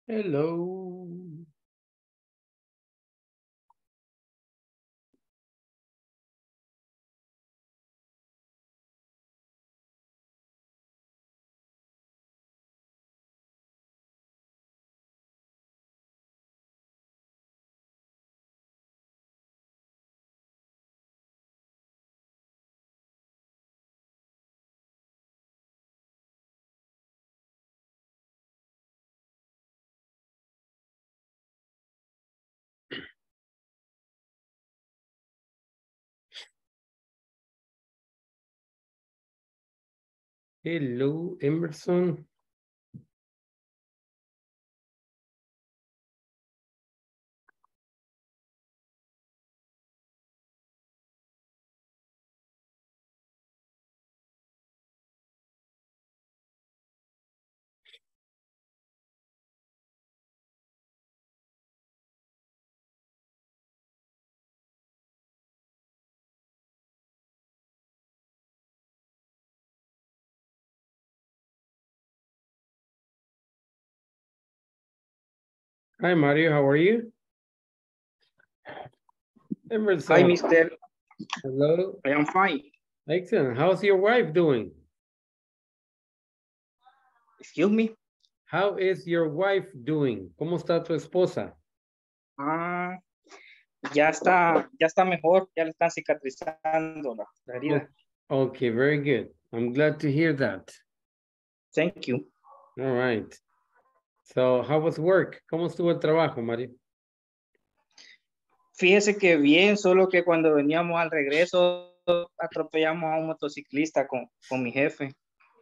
Hello. Hello, Emerson. Hi, Mario. How are you? Hi, Emerson. Mr. Hello. I am fine. Excellent. How's your wife doing? Excuse me. How is your wife doing? ¿Cómo está tu esposa? Ah, ya está mejor, ya le están cicatrizando la herida. Okay, very good. I'm glad to hear that. Thank you. All right. So, how was work? ¿Cómo estuvo el trabajo, Mario? Fíjese que bien, solo que cuando veníamos al regreso atropellamos a un motociclista con mi jefe,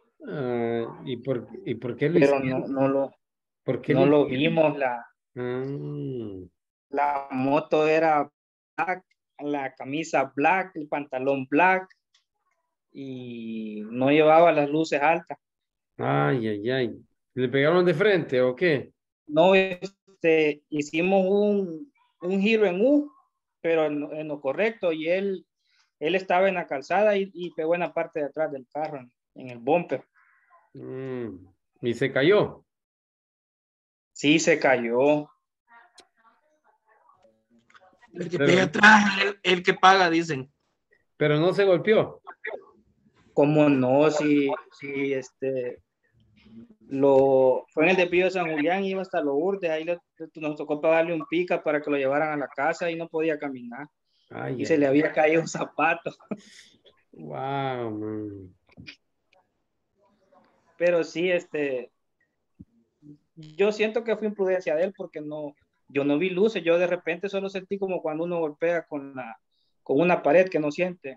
¿Y por qué lo pero hicieron? ¿Por qué lo no lo hicieron? vimos. Ah, La moto era black, la camisa black, el pantalón black y no llevaba las luces altas. ay, ay, ay. ¿Le pegaron de frente o qué? No, hicimos un giro en U, pero en lo correcto, y él estaba en la calzada y pegó en la parte de atrás del carro, en el bumper. Mm, y se cayó, Sí, se cayó. El que pero, pega atrás, el que paga, dicen. pero no se golpeó. ¿Cómo no? Si fue en el desvío de San Julián, iba hasta Lourdes, ahí nos tocó pagarle un pica para que lo llevaran a la casa y no podía caminar. Ay, Y se le ay, había caído un zapato. wow, man. Pero sí, yo siento que fue imprudencia de él porque yo no vi luces, yo de repente solo sentí como cuando uno golpea con una pared que no siente.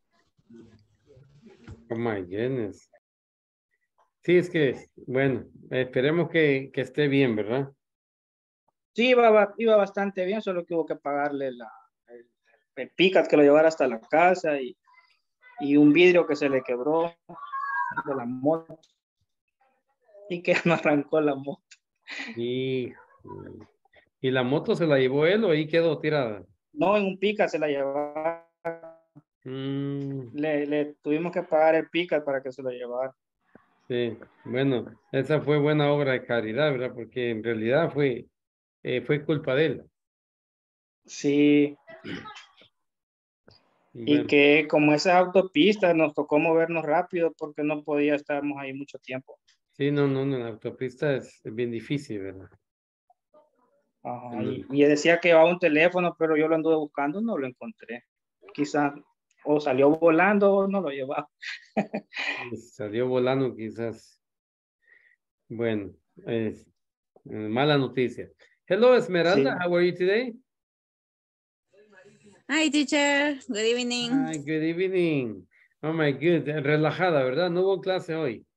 Oh my goodness. Sí, es que, bueno, esperemos que esté bien, ¿verdad? Sí, iba bastante bien, solo que hubo que pagarle el picat que lo llevara hasta la casa y un vidrio que se le quebró de la moto y que no arrancó la moto. Y, ¿y la moto se la llevó él o ahí quedó tirada? No, en un picat se la llevaba, Mm, le tuvimos que pagar el picat para que se lo llevara. sí, bueno, esa fue buena obra de caridad, ¿verdad? Porque en realidad fue culpa de él. Sí, Y y bueno, que como esas autopistas nos tocó movernos rápido porque no podía estarmos ahí mucho tiempo. sí, no, no, no, la autopista es bien difícil, ¿verdad? Ajá, No, y decía que llevaba un teléfono, pero yo lo anduve buscando, no lo encontré. Quizás o salió volando o no lo llevaba. salió volando quizás. Bueno, es mala noticia. Hello, Esmeralda, Sí. how are you today? Hi, teacher. Good evening. Hi, good evening. Oh my good, relajada, ¿verdad? No hubo clase hoy.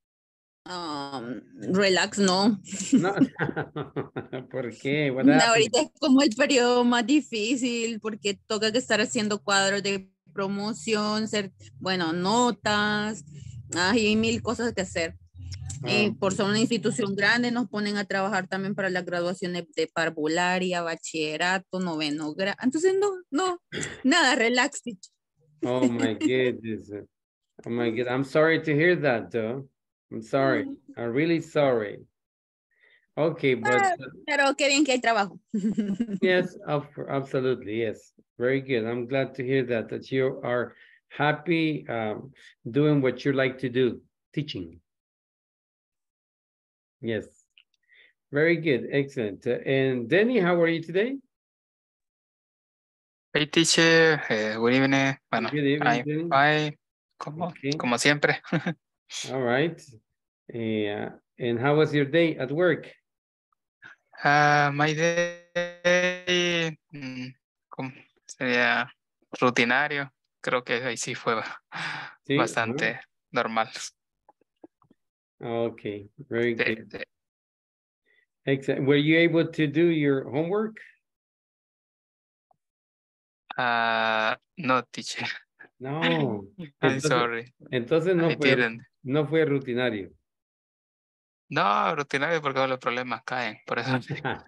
Relax, no. No, ¿por qué? What happened? Ahorita es como el periodo más difícil porque toca que estar haciendo cuadros de promoción, bueno, notas, hay mil cosas que hacer. Y Oh, por ser una institución grande nos ponen a trabajar también para las graduaciones de parvularia, bachillerato, noveno grado. Entonces, nada, relax, teacher. oh my goodness. Oh my God, I'm sorry to hear that, though. I'm sorry. I'm really sorry. Okay, but Pero qué bien que hay trabajo. yes, absolutely, yes. Very good. I'm glad to hear that you are happy doing what you like to do, teaching. Yes, very good, excellent. And Denny, how are you today? Hey teacher, good evening. Bueno, Good evening, I'm Denny. fine, Okay. como siempre. All right. And how was your day at work? My day sería rutinario. Creo que ahí sí fue Sí, bastante normal. Okay, very Sí, good. sí. Excellent. Were you able to do your homework? No, teacher. No. I'm sorry. Entonces I didn't. no fue rutinario. No, rutinario porque los problemas caen, por eso.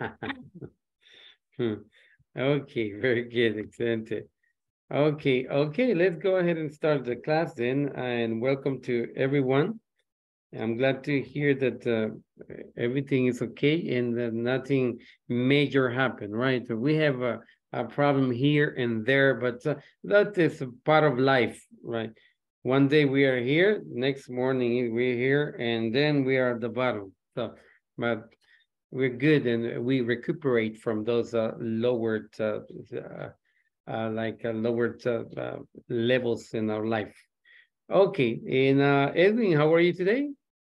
Okay, very good, excellent. Okay, let's go ahead and start the class then, and welcome to everyone. I'm glad to hear that everything is okay and that nothing major happened, right? So we have a problem here and there, but that is a part of life, right? One day we are here, next morning we're here, and then we are at the bottom. So, but we're good and we recuperate from those lowered, lowered levels in our life. Okay, and Edwin, how are you today?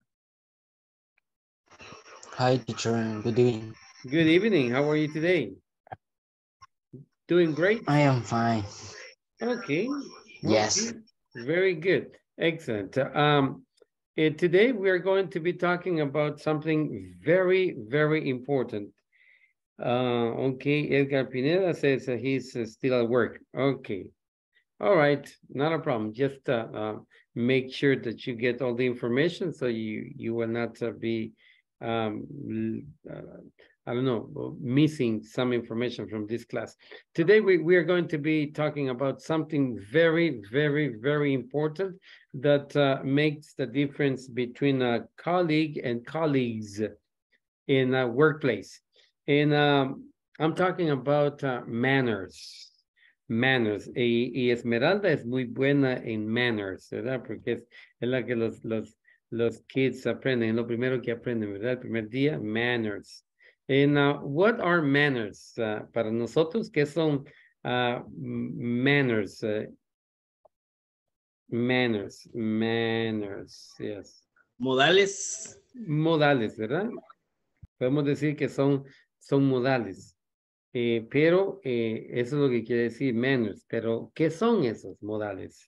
Hi, teacher. Good evening. Good evening. How are you today? Doing great? I am fine. Okay. Yes. Okay. Very good. Excellent. Today we are going to be talking about something very, very important. Okay, Edgar Pineda says he's still at work. Okay. All right, not a problem. Just make sure that you get all the information so you will not be I don't know, missing some information from this class. Today, we are going to be talking about something very, very, very important that makes the difference between a colleague and colleagues in a workplace. And I'm talking about manners. Manners. Y Esmeralda es muy buena en manners, ¿verdad? Porque es la que los kids aprenden, lo primero que aprenden, ¿verdad? El primer día, manners. And what are manners? Para nosotros, ¿qué son manners? Manners, yes. Modales. Modales, ¿verdad? Podemos decir que son modales. Pero eso es lo que quiere decir manners. Pero, ¿qué son esos modales?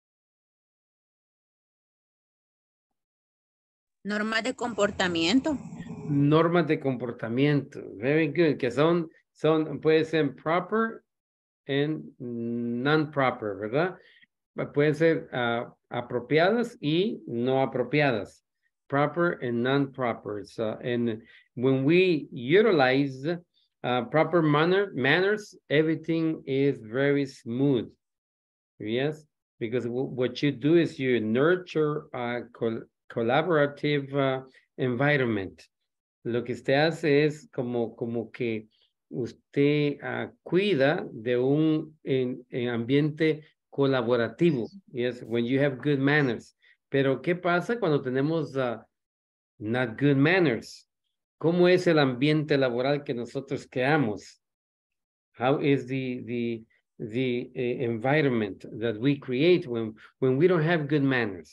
Normas de comportamiento. Normas de comportamiento. Very good. Que puede ser proper and non-proper, ¿verdad? Pueden ser apropiadas y no apropiadas. Proper and non-proper. So, and when we utilize proper manners, everything is very smooth. Yes, because what you do is you nurture a collaborative environment. Lo que usted hace es como que usted cuida de un ambiente colaborativo. Yes, when you have good manners. Pero ¿qué pasa cuando tenemos not good manners? ¿Cómo es el ambiente laboral que nosotros creamos? How is the environment that we create when we don't have good manners?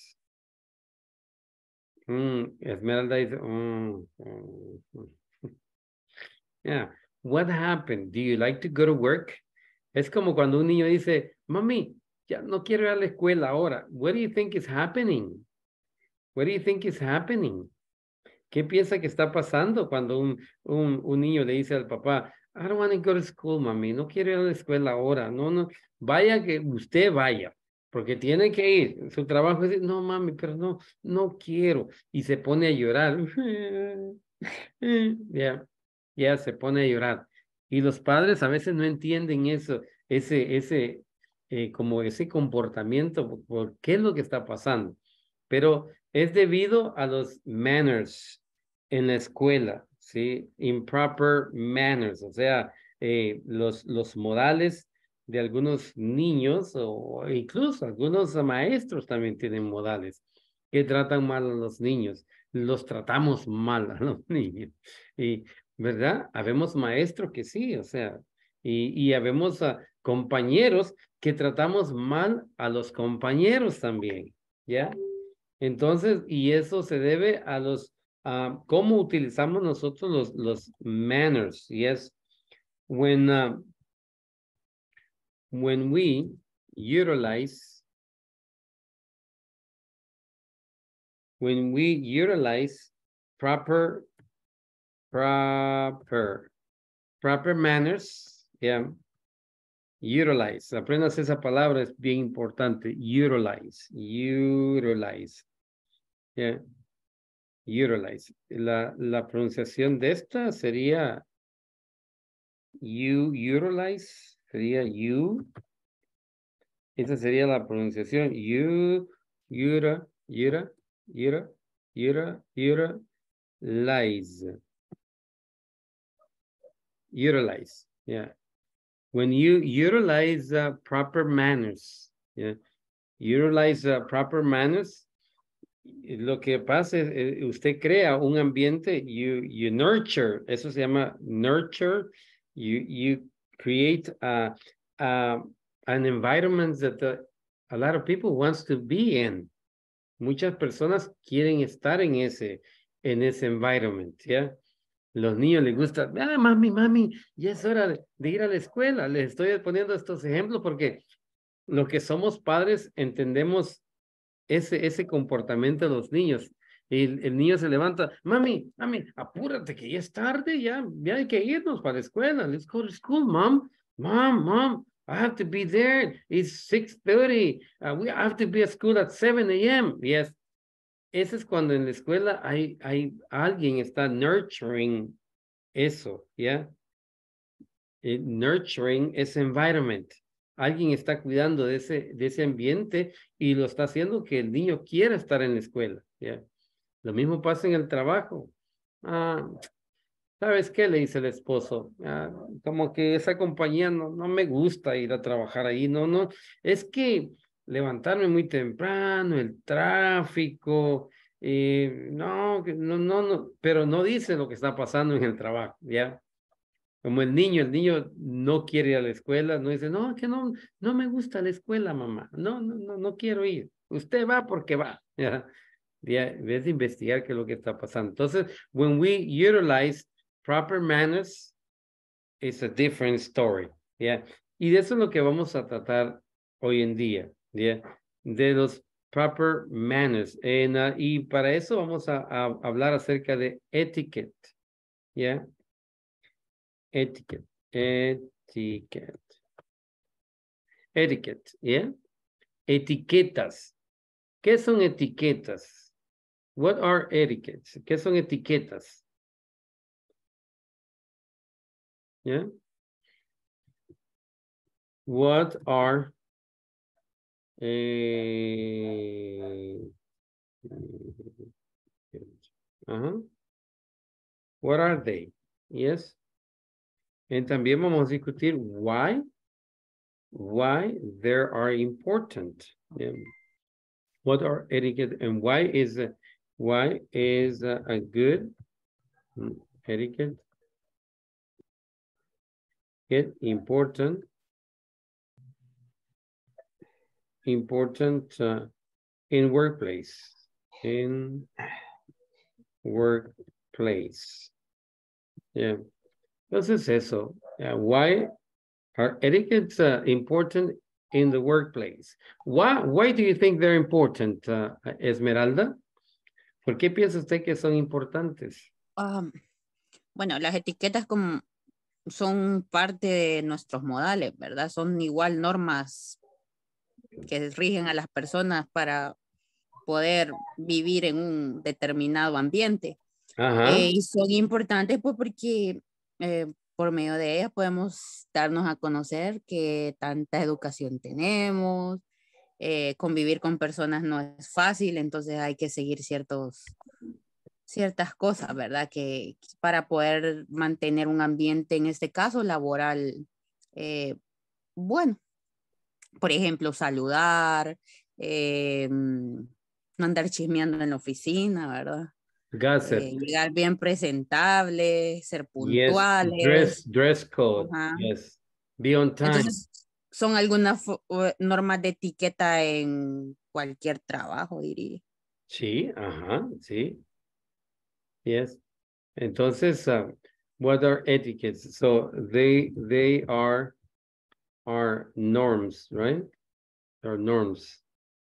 Esmeralda is, yeah. What happened? Do you like to go to work? Es como cuando un niño dice, mami, ya no quiero ir a la escuela ahora. What do you think is happening? What do you think is happening? ¿Qué piensa que está pasando cuando un niño le dice al papá, I don't want to go to school, mami, no quiero ir a la escuela ahora, no, vaya que usted vaya, porque tiene que ir, su trabajo es decir, no, mami, pero no quiero, y se pone a llorar, ya, se pone a llorar, y los padres a veces no entienden eso, como ese comportamiento, por qué es lo que está pasando, pero es debido a los manners en la escuela. ¿sí? Improper manners, o sea, los modales de algunos niños o incluso algunos maestros también tienen modales que tratan mal a los niños. Los tratamos mal a los niños. Y, ¿verdad? Habemos maestros que sí, o sea, y habemos compañeros que tratamos mal a los compañeros también, ¿ya? Entonces, y eso se debe a cómo utilizamos nosotros los manners, yes. When we utilize proper manners, yeah. Utilize, aprendas esa palabra, es bien importante. Utilize. Yeah. Utilize. La pronunciación de esta sería utilize, sería you. Esa sería la pronunciación. Utilize. Utilize, yeah. When you utilize proper manners, yeah. Utilize proper manners, lo que pasa es usted crea un ambiente, you nurture, eso se llama nurture, you create an environment that a lot of people wants to be in. Muchas personas quieren estar en ese environment, ¿ya? Los niños les gusta, mami, ya es hora de ir a la escuela. Les estoy poniendo estos ejemplos porque lo que somos padres entendemos ese comportamiento de los niños. Y el niño se levanta, mami, apúrate que ya es tarde, ya hay que irnos para la escuela. Let's go to school, mom, I have to be there. It's 6:30. We have to be at school at 7 a.m. Yes. Ese es cuando en la escuela hay alguien está nurturing eso, ¿ya? Nurturing ese environment. Alguien está cuidando de ese ambiente y lo está haciendo que el niño quiera estar en la escuela, ¿ya? Lo mismo pasa en el trabajo. ¿Sabes qué? Le dice el esposo. Como que esa compañía no me gusta ir a trabajar ahí. No. Es que levantarme muy temprano, el tráfico, no, pero no dice lo que está pasando en el trabajo, ¿ya? Como el niño no quiere ir a la escuela, no dice, no, que no me gusta la escuela, mamá, no quiero ir. Usted va porque va, ¿ya? En vez de investigar qué es lo que está pasando. Entonces, when we utilize proper manners, it's a different story, ¿ya? Y de eso es lo que vamos a tratar hoy en día, ¿ya? De los proper manners. Y para eso vamos a hablar acerca de etiquette, ¿ya? Etiquette, ¿ya? Etiquetas. ¿Qué son etiquetas? What are etiquettes? ¿Qué son etiquetas? ¿Ya? What are what are they? Yes. Y también vamos a discutir why they are important. What are etiquette and why is a good etiquette? Important in workplace. Yeah. Entonces eso. Why are etiquettes important in the workplace? Why do you think they're important, Esmeralda? ¿Por qué piensa usted que son importantes? Bueno, las etiquetas son parte de nuestros modales, ¿verdad? Son igual normas que rigen a las personas para poder vivir en un determinado ambiente. Y son importantes pues porque por medio de ellas podemos darnos a conocer que tanta educación tenemos, convivir con personas no es fácil, entonces hay que seguir ciertos ciertas cosas, ¿verdad? Que para poder mantener un ambiente, en este caso laboral, bueno, por ejemplo, saludar, no andar chismeando en la oficina, ¿verdad? Gossip. Llegar bien presentable, ser Yes. puntuales. Dress code. Ajá. Yes. Be on time. Entonces, son algunas normas de etiqueta en cualquier trabajo, diría. Sí, ajá, sí. Yes. Entonces, what are etiquettes? So they are norms, right? Are norms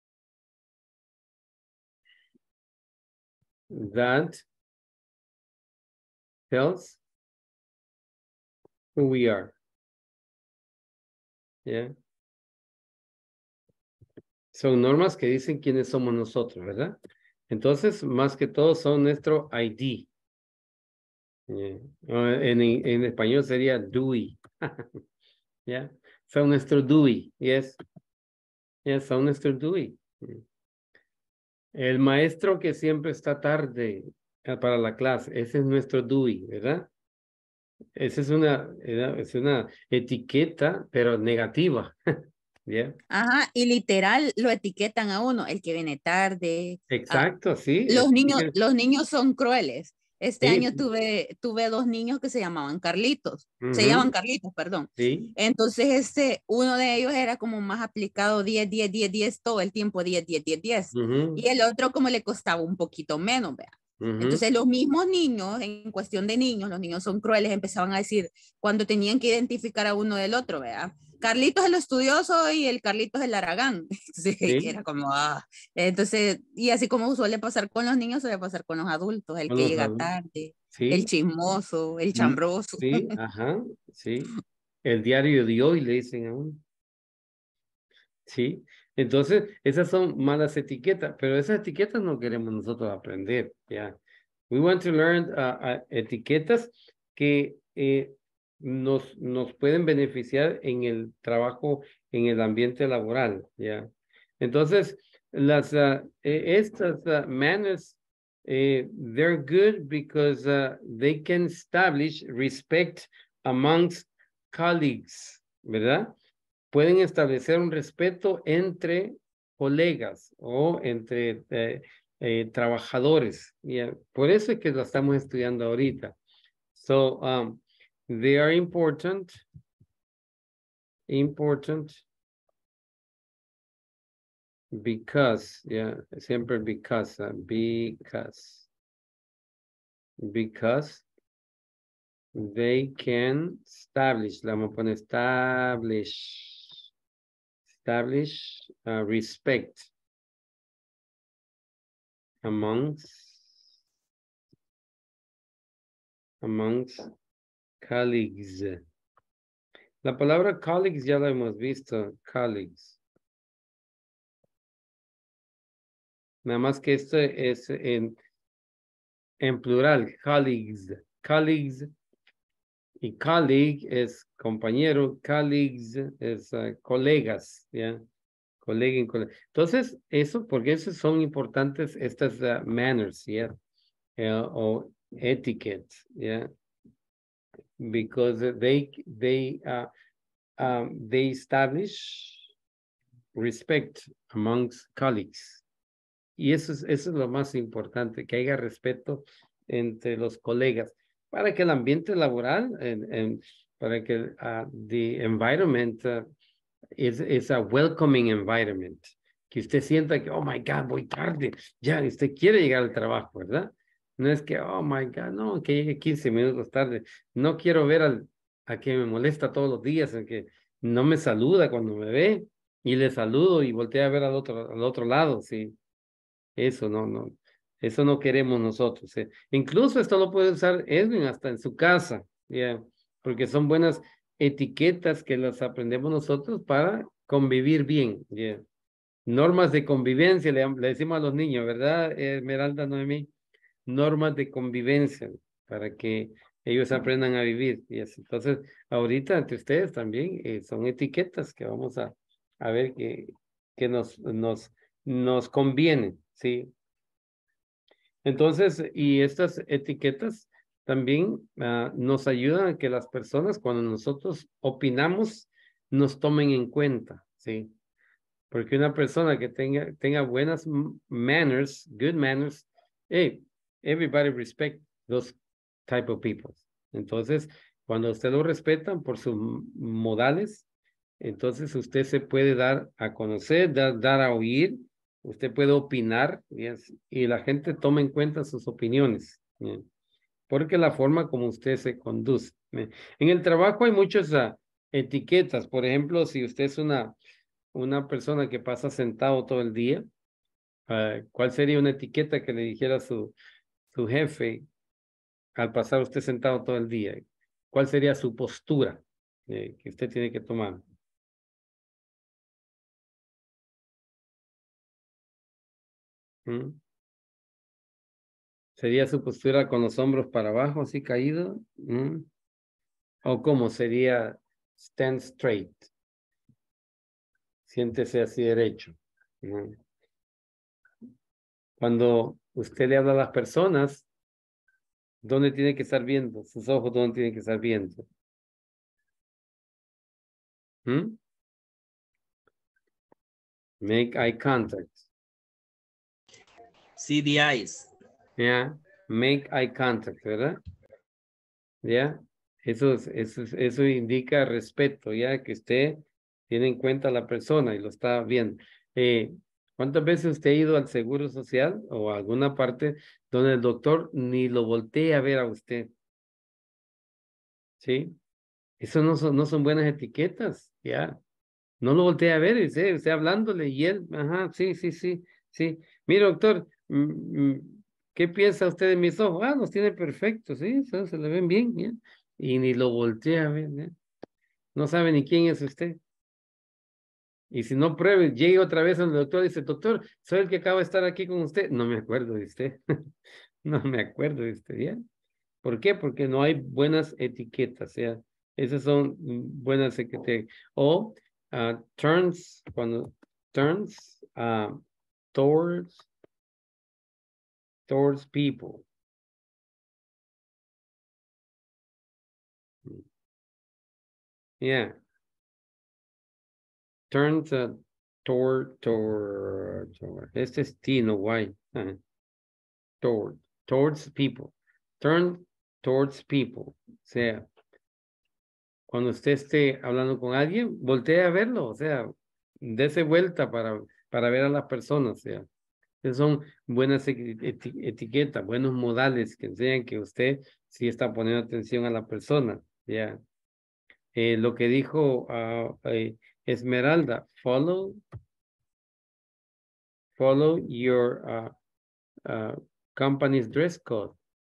that tells who we are. Yeah. Son normas que dicen quiénes somos nosotros, ¿verdad? Entonces, más que todo son nuestro ID. Yeah. En español sería DUI. Yeah. Son nuestro DUI. Yes. Yes, son nuestro DUI. El maestro que siempre está tarde para la clase, ese es nuestro DUI, ¿verdad? Esa es una etiqueta, pero negativa. Yeah. Ajá, y literal lo etiquetan a uno, el que viene tarde. Exacto, sí. Los niños son crueles. Este Sí, año tuve 2 niños que se llamaban Carlitos. Se ujú, llaman Carlitos, perdón. sí, Entonces, uno de ellos era como más aplicado 10, 10, 10, 10 todo el tiempo, 10, 10, 10, 10. ujú, Y el otro como le costaba un poquito menos, vea. ujú, Entonces, los mismos niños, en cuestión de niños, los niños son crueles, empezaban a decir cuando tenían que identificar a uno del otro, vea. Carlitos el estudioso y el Carlitos el Aragán. Sí, sí, era como, Entonces, y así como suele pasar con los niños, suele pasar con los adultos, el con que los llega adultos, tarde, el sí, chismoso, el mm, chambroso. sí, ajá, sí. El diario de hoy le dicen a uno, sí. Entonces, esas son malas etiquetas, pero esas etiquetas no queremos nosotros aprender, ya. We want to learn etiquetas que nos pueden beneficiar en el trabajo, en el ambiente laboral, ¿ya? Entonces, estas manners, they're good because they can establish respect amongst colleagues, ¿verdad? Pueden establecer un respeto entre colegas o entre trabajadores. Yeah. Por eso es que lo estamos estudiando ahorita. So, they are important because, yeah, siempre because they can establish, la vamos a poner establish respect amongst colleagues. La palabra colleagues ya la hemos visto, colleagues. Nada más que esto es en plural, colleagues. Colleagues y colleague es compañero, colleagues es colegas, ¿ya? Colega en colega. Entonces, porque esos son importantes estas manners, ¿ya? O etiquette, ¿ya? Because they establish respect amongst colleagues. Y eso es lo más importante, que haya respeto entre los colegas, para que el ambiente laboral, para que the environment is a welcoming environment, que usted sienta que, oh my God, voy tarde, ya, usted quiere llegar al trabajo, ¿verdad? No es que, oh my God, no, que llegue 15 minutos tarde, no quiero ver a que me molesta todos los días, a que no me saluda cuando me ve, y le saludo y voltea a ver al otro lado, sí. Eso eso no queremos nosotros. Incluso esto lo puede usar Edwin hasta en su casa, ya, porque son buenas etiquetas que las aprendemos nosotros para convivir bien, ya. Normas de convivencia, le decimos a los niños, ¿verdad, Esmeralda, Noemí? Normas de convivencia para que ellos aprendan a vivir. Y así. Entonces, ahorita entre ustedes también son etiquetas que vamos a ver que nos convienen, ¿sí? Entonces, y estas etiquetas también nos ayudan a que las personas, cuando nosotros opinamos, nos tomen en cuenta, ¿sí? Porque una persona que tenga buenas manners, good manners, hey, everybody respect those type of people. Entonces, cuando usted lo respetan por sus modales, entonces usted se puede dar a conocer, dar a oír, usted puede opinar y la gente toma en cuenta sus opiniones, porque la forma como usted se conduce. En el trabajo hay muchas etiquetas, por ejemplo, si usted es una persona que pasa sentado todo el día, ¿cuál sería una etiqueta que le dijera a su jefe al pasar usted sentado todo el día? ¿Cuál sería su postura que usted tiene que tomar? ¿Mm? ¿Sería su postura con los hombros para abajo, así caído? ¿Mm? ¿O cómo sería stand straight? Siéntese así derecho. ¿Mm? Cuando usted le habla a las personas, ¿dónde tiene que estar viendo? Sus ojos, ¿dónde tienen que estar viendo? ¿Mm? Make eye contact. See the eyes. Yeah. Make eye contact, ¿verdad? Ya. Eso indica respeto, ya que usted tiene en cuenta a la persona y lo está viendo. ¿Cuántas veces usted ha ido al Seguro Social o a alguna parte donde el doctor ni lo voltea a ver a usted? ¿Sí? Eso no son buenas etiquetas, ya. No lo voltea a ver, usted hablándole y él, ajá, sí. Mire, doctor, ¿qué piensa usted de mis ojos? Los tiene perfectos, sí, se le ven bien, ya. Y ni lo voltea a ver, ya. No sabe ni quién es usted. Y si no pruebe, llegue otra vez al doctor y dice, doctor, soy el que acaba de estar aquí con usted. No me acuerdo de usted. No me acuerdo de usted, ¿ya? ¿Por qué? Porque no hay buenas etiquetas, ¿ya? Esas son buenas etiquetas. O turns towards people. Yeah. Turns toward. Este es T, no Y. Towards people. Turn towards people. O sea, cuando usted esté hablando con alguien, voltee a verlo, o sea, dése vuelta para ver a las personas, o sea. Esas son buenas etiquetas, buenos modales que enseñan que usted sí está poniendo atención a la persona, ya. Lo que dijo Esmeralda, follow your company's dress code.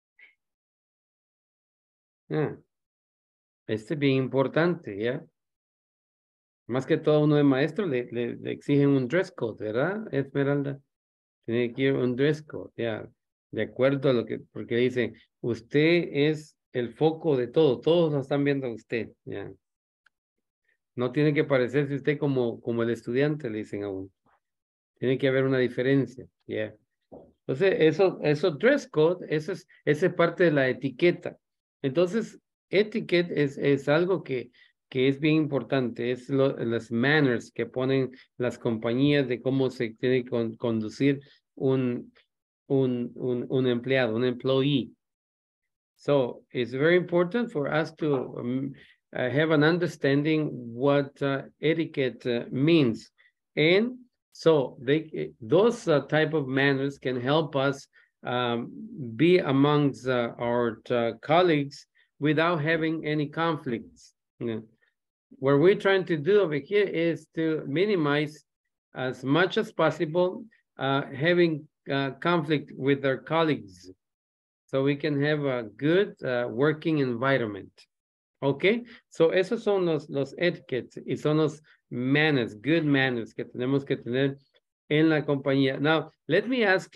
Este es bien importante, ¿ya? Más que todo uno de maestro le exigen un dress code, ¿verdad, Esmeralda? Tiene que ir un dress code, ya. De acuerdo a lo que, porque dicen, usted es el foco de todo, todos lo están viendo a usted, ya. No tiene que parecerse usted como el estudiante, le dicen a uno. Tiene que haber una diferencia, ya. Entonces, eso dress code, esa es parte de la etiqueta. Entonces, etiquette es algo que es bien importante, es las manners que ponen las compañías de cómo se tiene que conducir un empleado, un employee. So, it's very important for us to have an understanding what etiquette means. And so those type of manners can help us be amongst our colleagues without having any conflicts. What we're trying to do over here is to minimize as much as possible having conflict with our colleagues, so we can have a good working environment. Okay, so esos son los etiquettes y son los manners, good manners que tenemos que tener en la compañía. Now, let me ask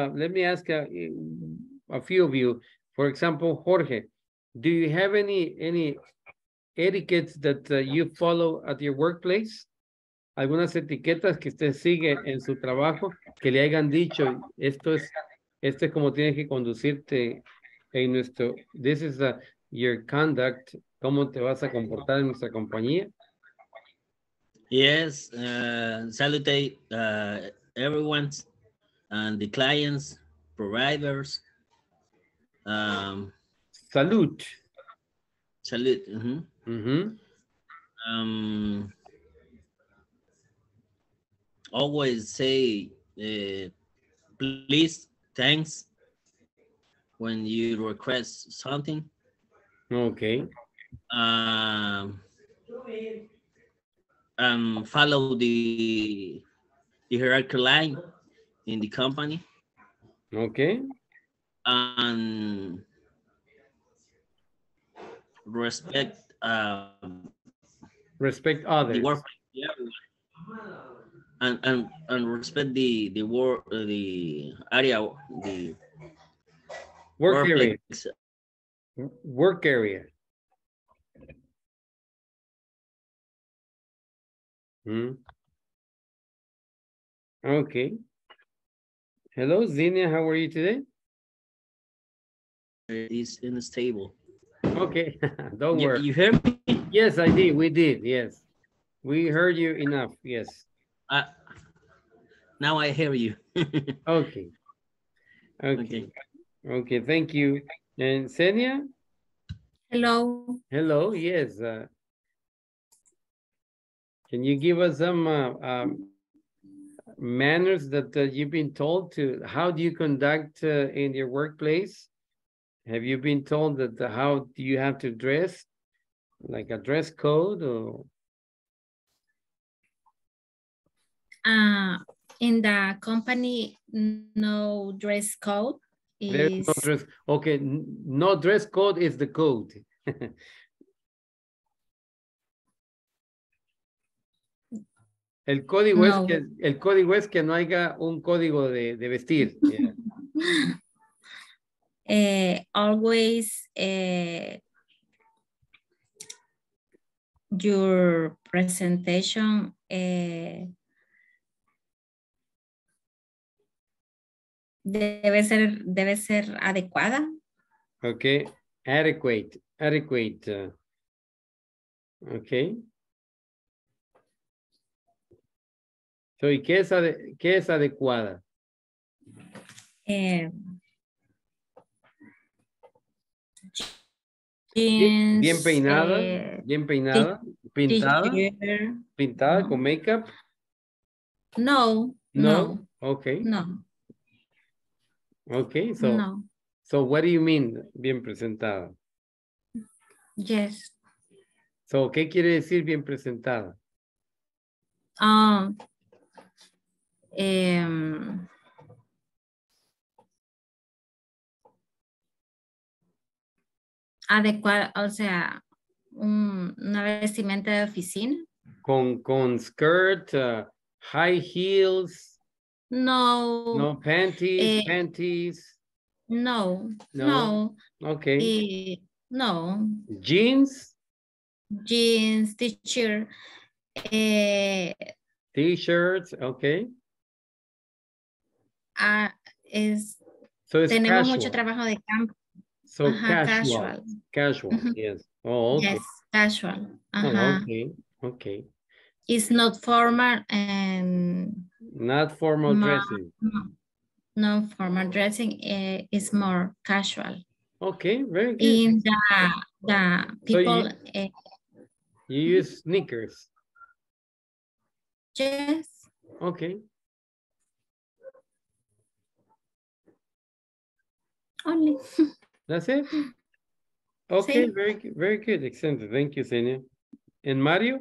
a few of you. For example, Jorge, do you have any etiquettes that you follow at your workplace? Algunas etiquetas que usted sigue en su trabajo que le hayan dicho, esto es Este es como tienes que conducirte en nuestro, this is your conduct, cómo te vas a comportar en nuestra compañía. Yes, salute everyone and the clients, providers. Salute. Salute. Ujú. Always say please, thanks when you request something. Okay. Follow the hierarchical line in the company. Okay. And respect Respect the others. work, and respect the work, the area, the Work area. workplace. Work area. Okay. Hello, Zinnia. How are you today? Is unstable. Okay. Don't worry. You hear me? Yes, I did. We did. Yes. We heard you enough. Yes. Now I hear you. Okay. Okay. Okay. Thank you. And Senia? Hello. Hello. Yes. Can you give us some manners that you've been told to? How do you conduct in your workplace? Have you been told that how do you have to dress? Like a dress code or? In the company, no dress code. There's no dress. Okay, no dress code is the code. El código No. es que no haya un código de vestir. Yeah. Always your presentation debe ser adecuada. Okay, adequate. Okay. So, ¿y qué es adecuada? Jeans, Bien peinada, pintada, pintada con makeup. No. Okay. No. Okay, so, No. so what do you mean bien presentada? Yes. So, ¿qué quiere decir bien presentada? Adecuada, o sea, una vestimenta de oficina. Con skirt, high heels. No. No, panties. No. Okay. No. Jeans, t-shirt. T-shirts, okay. Tenemos casual. mucho trabajo de campo. So casual. Yes. Oh, okay. Yes, casual. Oh, okay. It's not formal and not formal dressing. No formal dressing is more casual. Okay, very good. In the people. So you use sneakers. Yes. Okay. Only. That's it? Okay, Sí. very good. Excellent. Thank you, Senia. And Mario?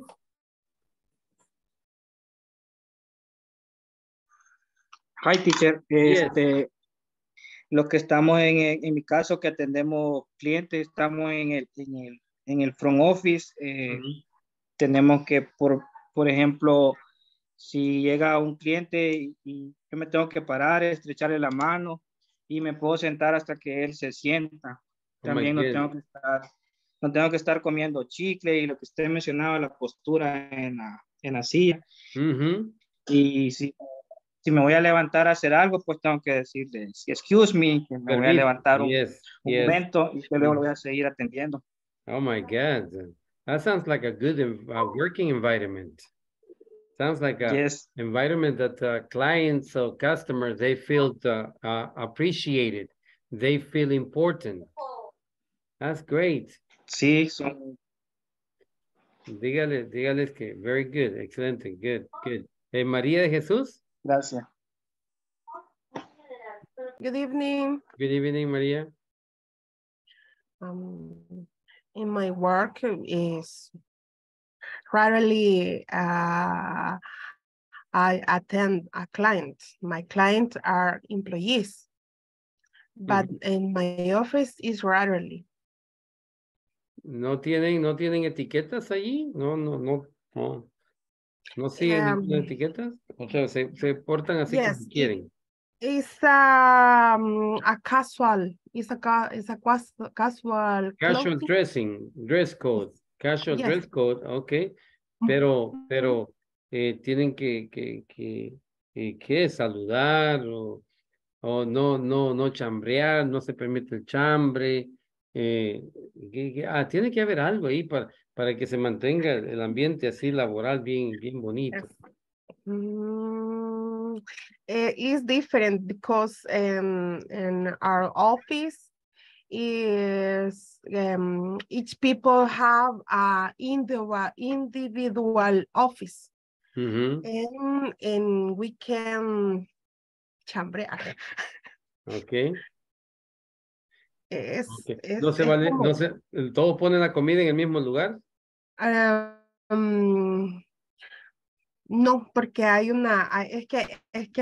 Hi, teacher. Yes. Lo que estamos en mi caso, que atendemos clientes, estamos en el front office. Tenemos que, por ejemplo, si llega un cliente y yo me tengo que parar, estrecharle la mano y me puedo sentar hasta que él se sienta. También no tengo que estar comiendo chicle y lo que usted mencionaba, la postura en la silla. Y si me voy a levantar a hacer algo, pues tengo que decirle, si excuse me, que me voy a Permiso. levantar un Yes, un yes. momento y que luego lo voy a seguir atendiendo. Oh my God. That sounds like a good working environment. Sounds like a Yes. environment that clients or customers, they feel appreciated. They feel important. That's great. Sí, son, Dígales que very good, excelente, good, good. María de Jesús. gracias. Good evening. Good evening, María. In my work is rarely I attend a client. My clients are employees, but in my office is rarely. ¿No tienen etiquetas allí? No siguen ninguna etiquetas. O sea, se portan así como Yes, quieren. it's a casual. It's a casual Casual clothing. dress code. Casual Yes. dress code, ok. Pero tienen que saludar o no chambrear, no se permite el chambre. Tiene que haber algo ahí para que se mantenga el ambiente así laboral bien bonito. It's different because in our office is each people have a individual office. And we can chambrear. Okay. Okay. No se vale, como... ¿todos ponen la comida en el mismo lugar? No, porque hay una, es que,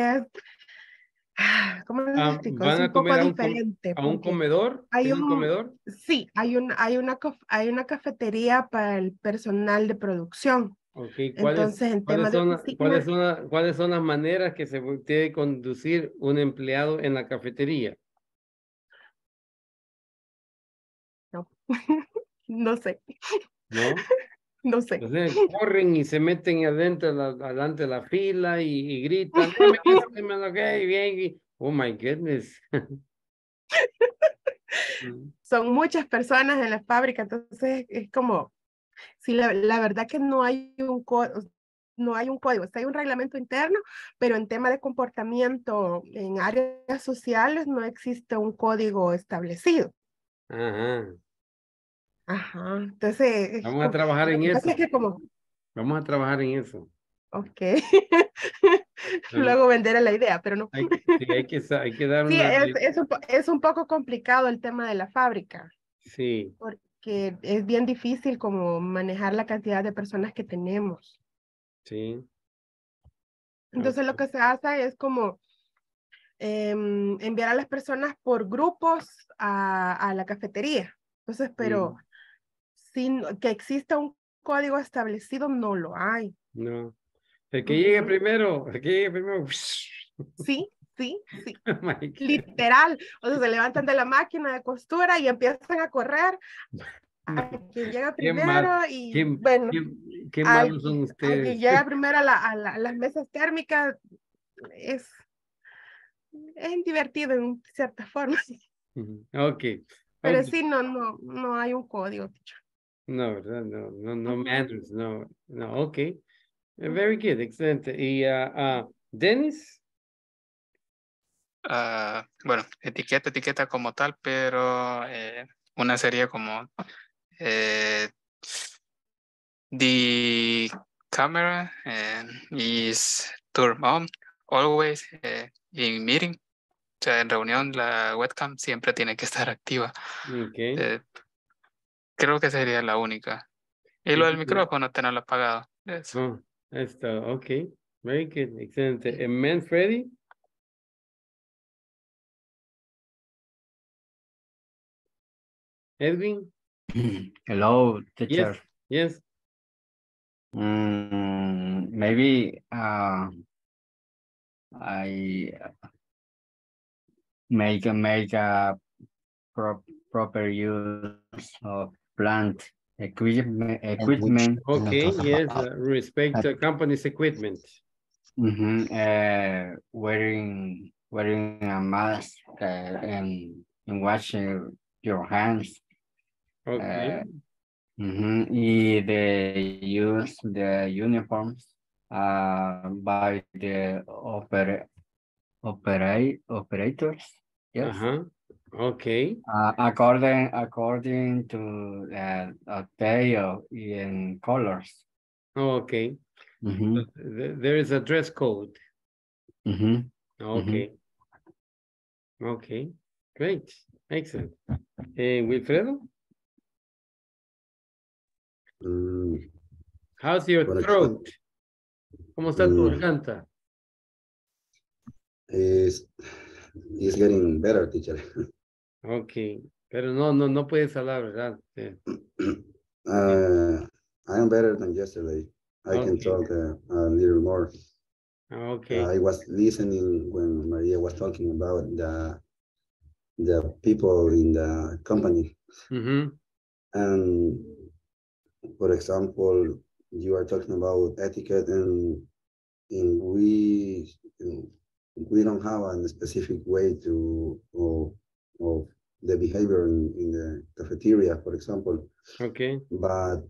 ¿cómo les explico? ¿Van es un poco diferente. ¿A un comedor? Hay un comedor? Sí, hay una cafetería para el personal de producción. Okay. ¿Cuáles son las maneras que se debe conducir un empleado en la cafetería? No, no sé. ¿No? No sé. Entonces, corren y se meten adelante de la fila y gritan. Oh my goodness. Son muchas personas en la fábrica, entonces es como, si la verdad que no hay un código, hay un reglamento interno, pero en tema de comportamiento en áreas sociales no existe un código establecido. Ajá, entonces... Vamos a trabajar en eso. Como... Vamos a trabajar en eso. Ok. Luego venderé la idea, pero no. Hay que dar sí, una... es un poco complicado el tema de la fábrica. Sí. Porque es bien difícil como manejar la cantidad de personas que tenemos. Sí. Entonces lo que se hace es como enviar a las personas por grupos a la cafetería. Entonces, pero sin que exista un código establecido, no lo hay. No. El que llegue primero, Sí. Oh literal. O sea, se levantan de la máquina de costura y empiezan a correr. A quien llega primero bueno, qué malos son ustedes. A quien llega primero a las mesas térmicas es divertido en cierta forma. Ok. Pero sí, no hay un código. No, ¿verdad? No manners, no, ok. Very good, excelente. Y Dennis. Bueno, etiqueta como tal, pero una sería como the camera is turned on always in meeting. O sea, en reunión la webcam siempre tiene que estar activa. Okay. Creo que sería la única. Y lo del micrófono tenerlo apagado. Eso. Está, ok. Very good, excelente. Man, Freddy. Edwin. Hello, teacher. Yes. Maybe I make a proper use of plant equipment. Okay, yes, respect the company's equipment. Wearing a mask and washing your hands. Okay. Y they use the uniforms by the operators. Yes. Okay. According to pay in colors. Okay. There is a dress code. Okay. Okay. Great. Excellent. Wilfredo? How's your throat? ¿Cómo está tu garganta? It's getting better, teacher. Okay. Pero no puedes hablar, ¿verdad? I am better than yesterday. I can talk a little more. Okay. I was listening when Maria was talking about the people in the company. And for example, you are talking about etiquette, and we don't have a specific way of the behavior in the cafeteria, for example. Okay. But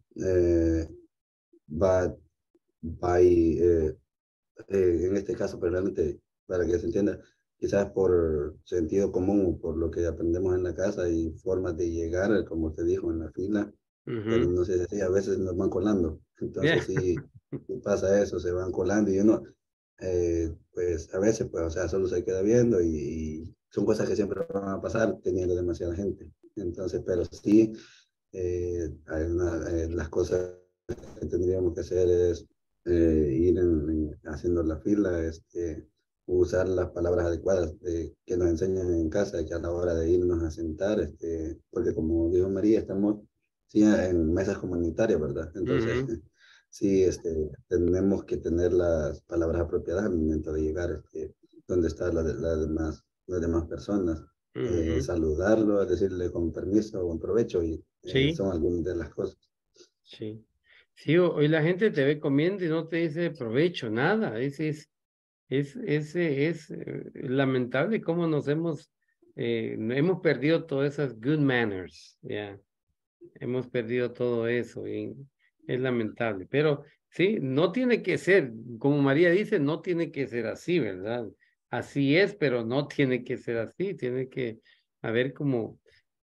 by en este caso, pero realmente, para que se entienda, quizás por sentido común o por lo que aprendemos en la casa y formas de llegar, como usted dijo, en la fila, pero no sé si a veces nos van colando. Entonces sí pasa eso, se van colando y uno, pues a veces, pues, o sea, solo se queda viendo y son cosas que siempre van a pasar teniendo demasiada gente. Entonces, pero sí, las cosas que tendríamos que hacer es ir haciendo la fila, usar las palabras adecuadas que nos enseñan en casa, que a la hora de irnos a sentar, porque como dijo María, estamos sí, en mesas comunitarias, ¿verdad? Entonces, sí, tenemos que tener las palabras apropiadas al momento de llegar, donde están las demás personas. Saludarlo, decirle con permiso, con provecho, y son algunas de las cosas. Sí. Sí, hoy la gente te ve comiendo y no te dice provecho, nada. Es lamentable cómo nos hemos perdido todas esas good manners, ya. Hemos perdido todo eso y es lamentable. Pero sí, no tiene que ser, como María dice, no tiene que ser así, ¿verdad? Así es, pero no tiene que ser así. Tiene que haber como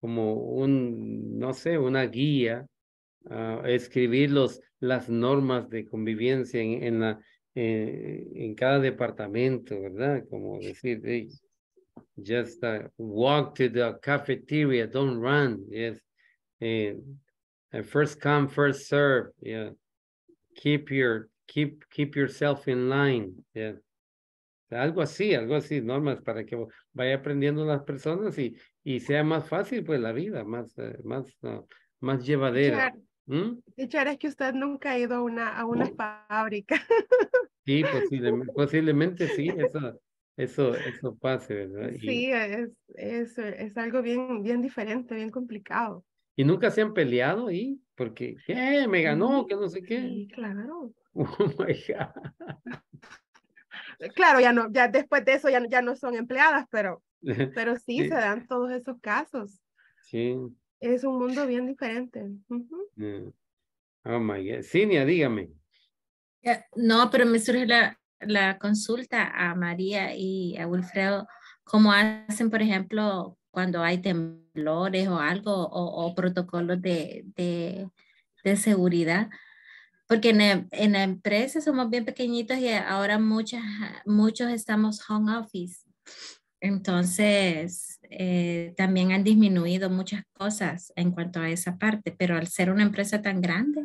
no sé, una guía, escribir las normas de convivencia en cada departamento, ¿verdad? Como decir, hey, just walk to the cafeteria, don't run, yes. First come, first serve, yeah. Keep yourself in line, yeah. Algo así, normas para que vaya aprendiendo las personas y sea más fácil pues la vida, más llevadera. Teacher, es que usted nunca ha ido a una fábrica. Sí, posiblemente sí, eso pase, ¿verdad? Sí, es algo bien diferente, bien complicado. ¿Y nunca se han peleado ahí? Porque, ¿qué? Me ganó, que no sé qué. Sí, claro. Oh my God. Claro, ya después de eso ya no son empleadas, pero sí se dan todos esos casos. Sí. Es un mundo bien diferente. Oh my God. Cinia, dígame. No, pero me surge la consulta a María y a Wilfredo, ¿cómo hacen, por ejemplo, cuando hay temblores o algo, o protocolos de seguridad? Porque en la empresa somos bien pequeñitos y ahora muchos estamos home office. Entonces, también han disminuido muchas cosas en cuanto a esa parte, pero al ser una empresa tan grande.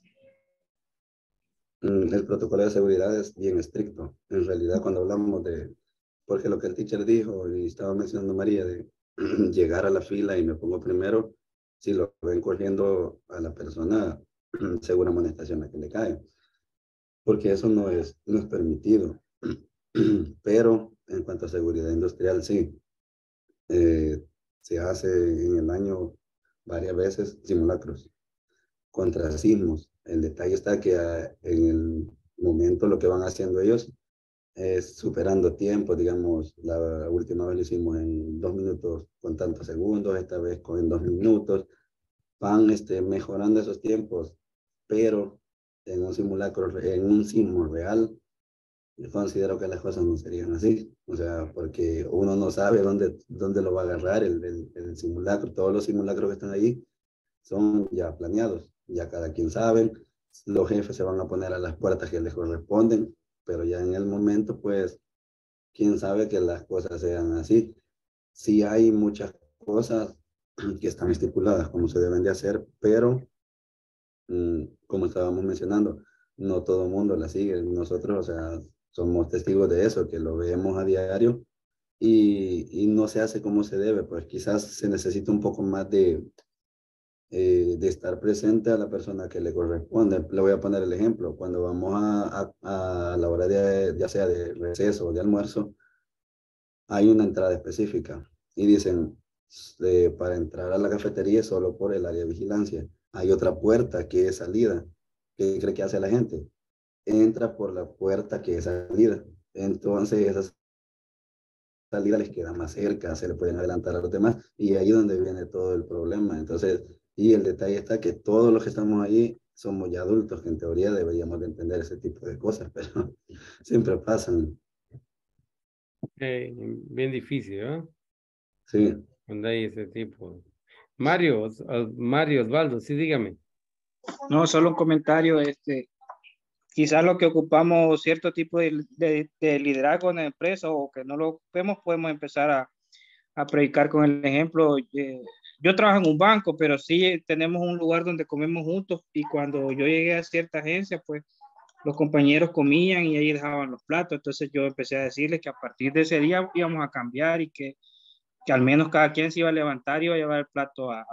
El protocolo de seguridad es bien estricto. En realidad, cuando hablamos porque lo que el teacher dijo y estaba mencionando María, de llegar a la fila y me pongo primero, si lo ven corriendo a la persona, segura amonestación a que le cae. Porque eso no es permitido. Pero en cuanto a seguridad industrial, sí. Se hace en el año varias veces simulacros contra sismos. El detalle está que en el momento lo que van haciendo ellos superando tiempo, digamos, la última vez lo hicimos en 2 minutos con tantos segundos, esta vez en 2 minutos, van mejorando esos tiempos, pero en un simulacro, en un sismo real, yo considero que las cosas no serían así, o sea, porque uno no sabe dónde lo va a agarrar el simulacro, todos los simulacros que están ahí son ya planeados, ya cada quien sabe, los jefes se van a poner a las puertas que les corresponden, pero ya en el momento, pues, quién sabe que las cosas sean así. Sí hay muchas cosas que están estipuladas como se deben de hacer, pero como estábamos mencionando, no todo el mundo la sigue. Nosotros, o sea, somos testigos de eso, que lo vemos a diario y no se hace como se debe, pues quizás se necesita un poco más de estar presente a la persona que le corresponde. Le voy a poner el ejemplo, cuando vamos a la hora de, ya sea de receso o de almuerzo, hay una entrada específica y dicen, para entrar a la cafetería solo por el área de vigilancia. Hay otra puerta que es salida. ¿Qué cree que hace la gente? Entra por la puerta que es salida. Entonces esa salida les queda más cerca, se le pueden adelantar a los demás y ahí es donde viene todo el problema. Entonces, y el detalle está que todos los que estamos ahí somos ya adultos, que en teoría deberíamos de entender ese tipo de cosas, pero siempre pasan. Bien difícil, ¿no? Sí. Cuando hay ese tipo. Mario, Mario Osvaldo, sí, dígame. No, solo un comentario, quizás lo que ocupamos cierto tipo de liderazgo en la empresa o que no lo ocupemos, podemos empezar a predicar con el ejemplo. Yo trabajo en un banco, pero sí tenemos un lugar donde comemos juntos y cuando yo llegué a cierta agencia, pues los compañeros comían y ahí dejaban los platos. Entonces yo empecé a decirles que a partir de ese día íbamos a cambiar y que al menos cada quien se iba a levantar y iba a llevar el plato a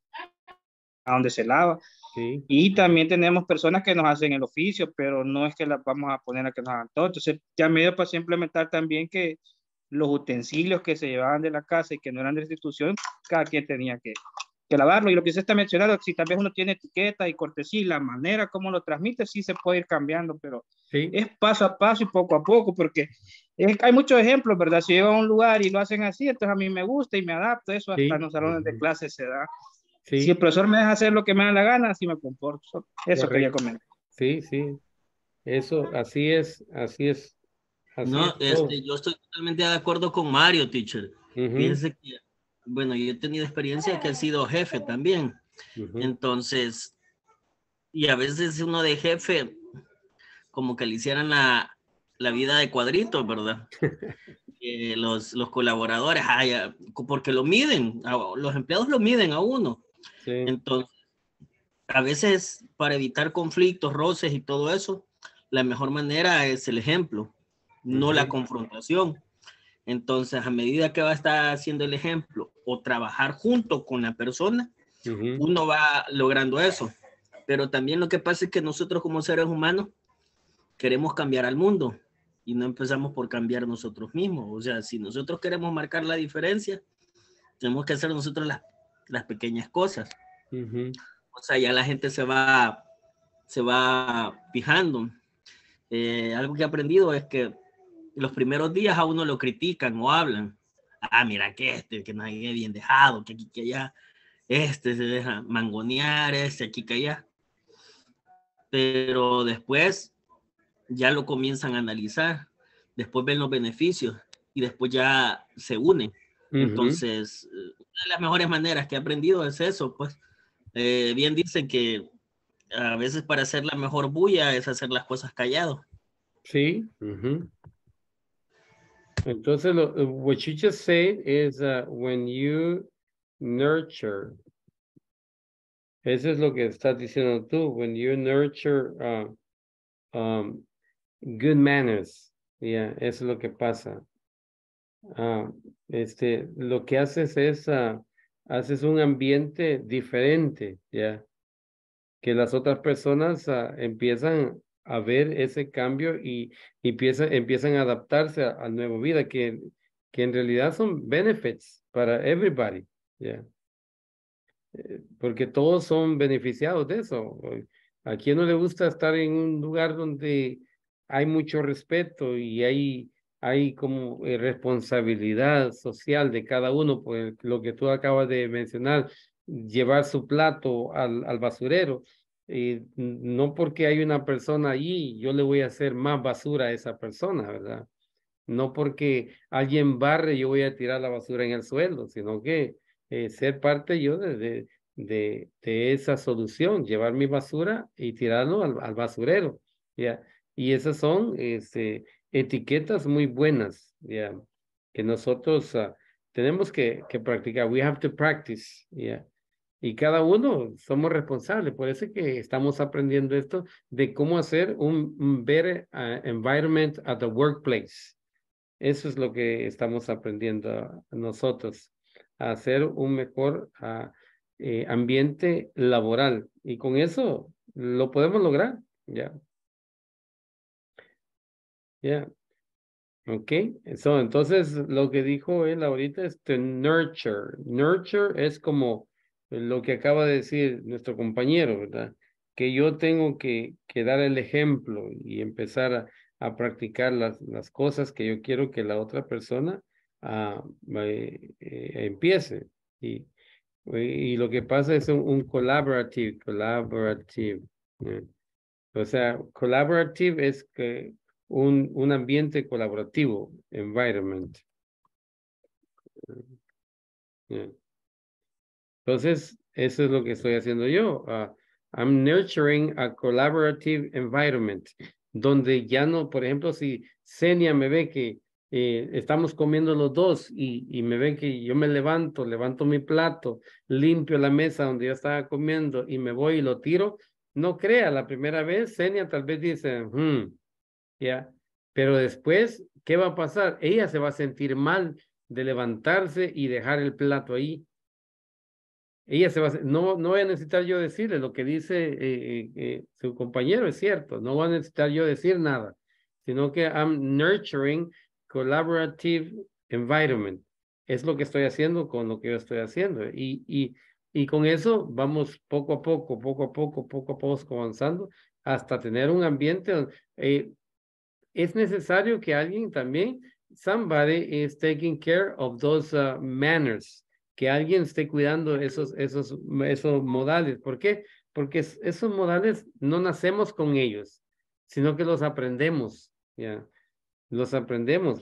donde se lava. Sí. Y también tenemos personas que nos hacen el oficio, pero no es que las vamos a poner a que nos hagan todo. Entonces ya medio para implementar también que los utensilios que se llevaban de la casa y que no eran de institución, cada quien tenía que lavarlo. Y lo que se está mencionando, si tal vez uno tiene etiqueta y cortesía, la manera como lo transmite, sí se puede ir cambiando, pero sí, es paso a paso y poco a poco, porque hay muchos ejemplos, ¿verdad? Si llego a un lugar y lo hacen así, entonces a mí me gusta y me adapto, eso hasta sí. en los salones de clase se da. Sí. Si el profesor me deja hacer lo que me da la gana, así me comporto. Eso Correcto. quería comentar. Sí, sí. Eso, así es, así es. Así No, es todo. yo estoy totalmente de acuerdo con Mario, teacher. Ujú, Fíjense que, bueno, yo he tenido experiencia que he sido jefe también. ujú. Entonces, y a veces uno de jefe, como que le hicieran la vida de cuadritos, ¿verdad? Los colaboradores, porque lo miden, los empleados lo miden a uno. Sí. Entonces, a veces para evitar conflictos, roces y todo eso, la mejor manera es el ejemplo, no la confrontación. Entonces, a medida que va a estar haciendo el ejemplo o trabajar junto con la persona, uno va logrando eso. Pero también lo que pasa es que nosotros como seres humanos queremos cambiar al mundo y no empezamos por cambiar nosotros mismos. O sea, si nosotros queremos marcar la diferencia, tenemos que hacer nosotros las pequeñas cosas. O sea, ya la gente se va fijando. Algo que he aprendido es que los primeros días a uno lo critican o hablan. Mira que no hay bien dejado, que aquí, que allá, se deja mangonear, aquí, que allá. Pero después ya lo comienzan a analizar, después ven los beneficios y después ya se unen. Entonces, una de las mejores maneras que he aprendido es eso, pues. Bien dicen que a veces para hacer la mejor bulla es hacer las cosas callado. Sí. Entonces, what you just said is when you nurture, eso es lo que estás diciendo tú, when you nurture good manners, eso es lo que pasa. Lo que haces es, haces un ambiente diferente, que las otras personas empiezan a ver ese cambio y empiezan a adaptarse a nueva vida, que en realidad son benefits para everybody, porque todos son beneficiados de eso. ¿A quién no le gusta estar en un lugar donde hay mucho respeto y hay como responsabilidad social de cada uno, pues lo que tú acabas de mencionar, llevar su plato al basurero. No porque hay una persona allí, yo le voy a hacer más basura a esa persona, ¿verdad? No porque alguien barre, yo voy a tirar la basura en el suelo, sino que ser parte yo de esa solución, llevar mi basura y tirarlo al basurero, ¿ya? Y esas son etiquetas muy buenas, ¿ya? Que nosotros tenemos que practicar. We have to practice, ¿ya? Y cada uno somos responsables, por eso es que estamos aprendiendo esto de cómo hacer un better environment at the workplace. Eso es lo que estamos aprendiendo nosotros, a hacer un mejor ambiente laboral. Y con eso lo podemos lograr, ya. Ya. Ok, entonces lo que dijo él ahorita es to nurture. Nurture es como lo que acaba de decir nuestro compañero, ¿verdad? Que yo tengo que dar el ejemplo y empezar a practicar las cosas que yo quiero que la otra persona empiece. Y lo que pasa es un collaborative. O sea, collaborative es que un ambiente colaborativo, environment. Yeah. Entonces, eso es lo que estoy haciendo yo. I'm nurturing a collaborative environment, donde ya no, por ejemplo, si Senia me ve que estamos comiendo los dos y me ve que yo me levanto mi plato, limpio la mesa donde yo estaba comiendo y me voy y lo tiro, no crea, la primera vez Senia tal vez dice, ya, pero después, ¿qué va a pasar? Ella se va a sentir mal de levantarse y dejar el plato ahí. Ella se va a, no voy a necesitar yo decirle lo que dice su compañero, es cierto, no voy a necesitar yo decir nada, sino que I'm nurturing collaborative environment. Es lo que estoy haciendo con lo que yo estoy haciendo. Y con eso vamos poco a poco avanzando hasta tener un ambiente. Es necesario que alguien también, somebody is taking care of those manners, que alguien esté cuidando esos modales. ¿Por qué? Porque esos modales no nacemos con ellos, sino que los aprendemos, ¿ya? Los aprendemos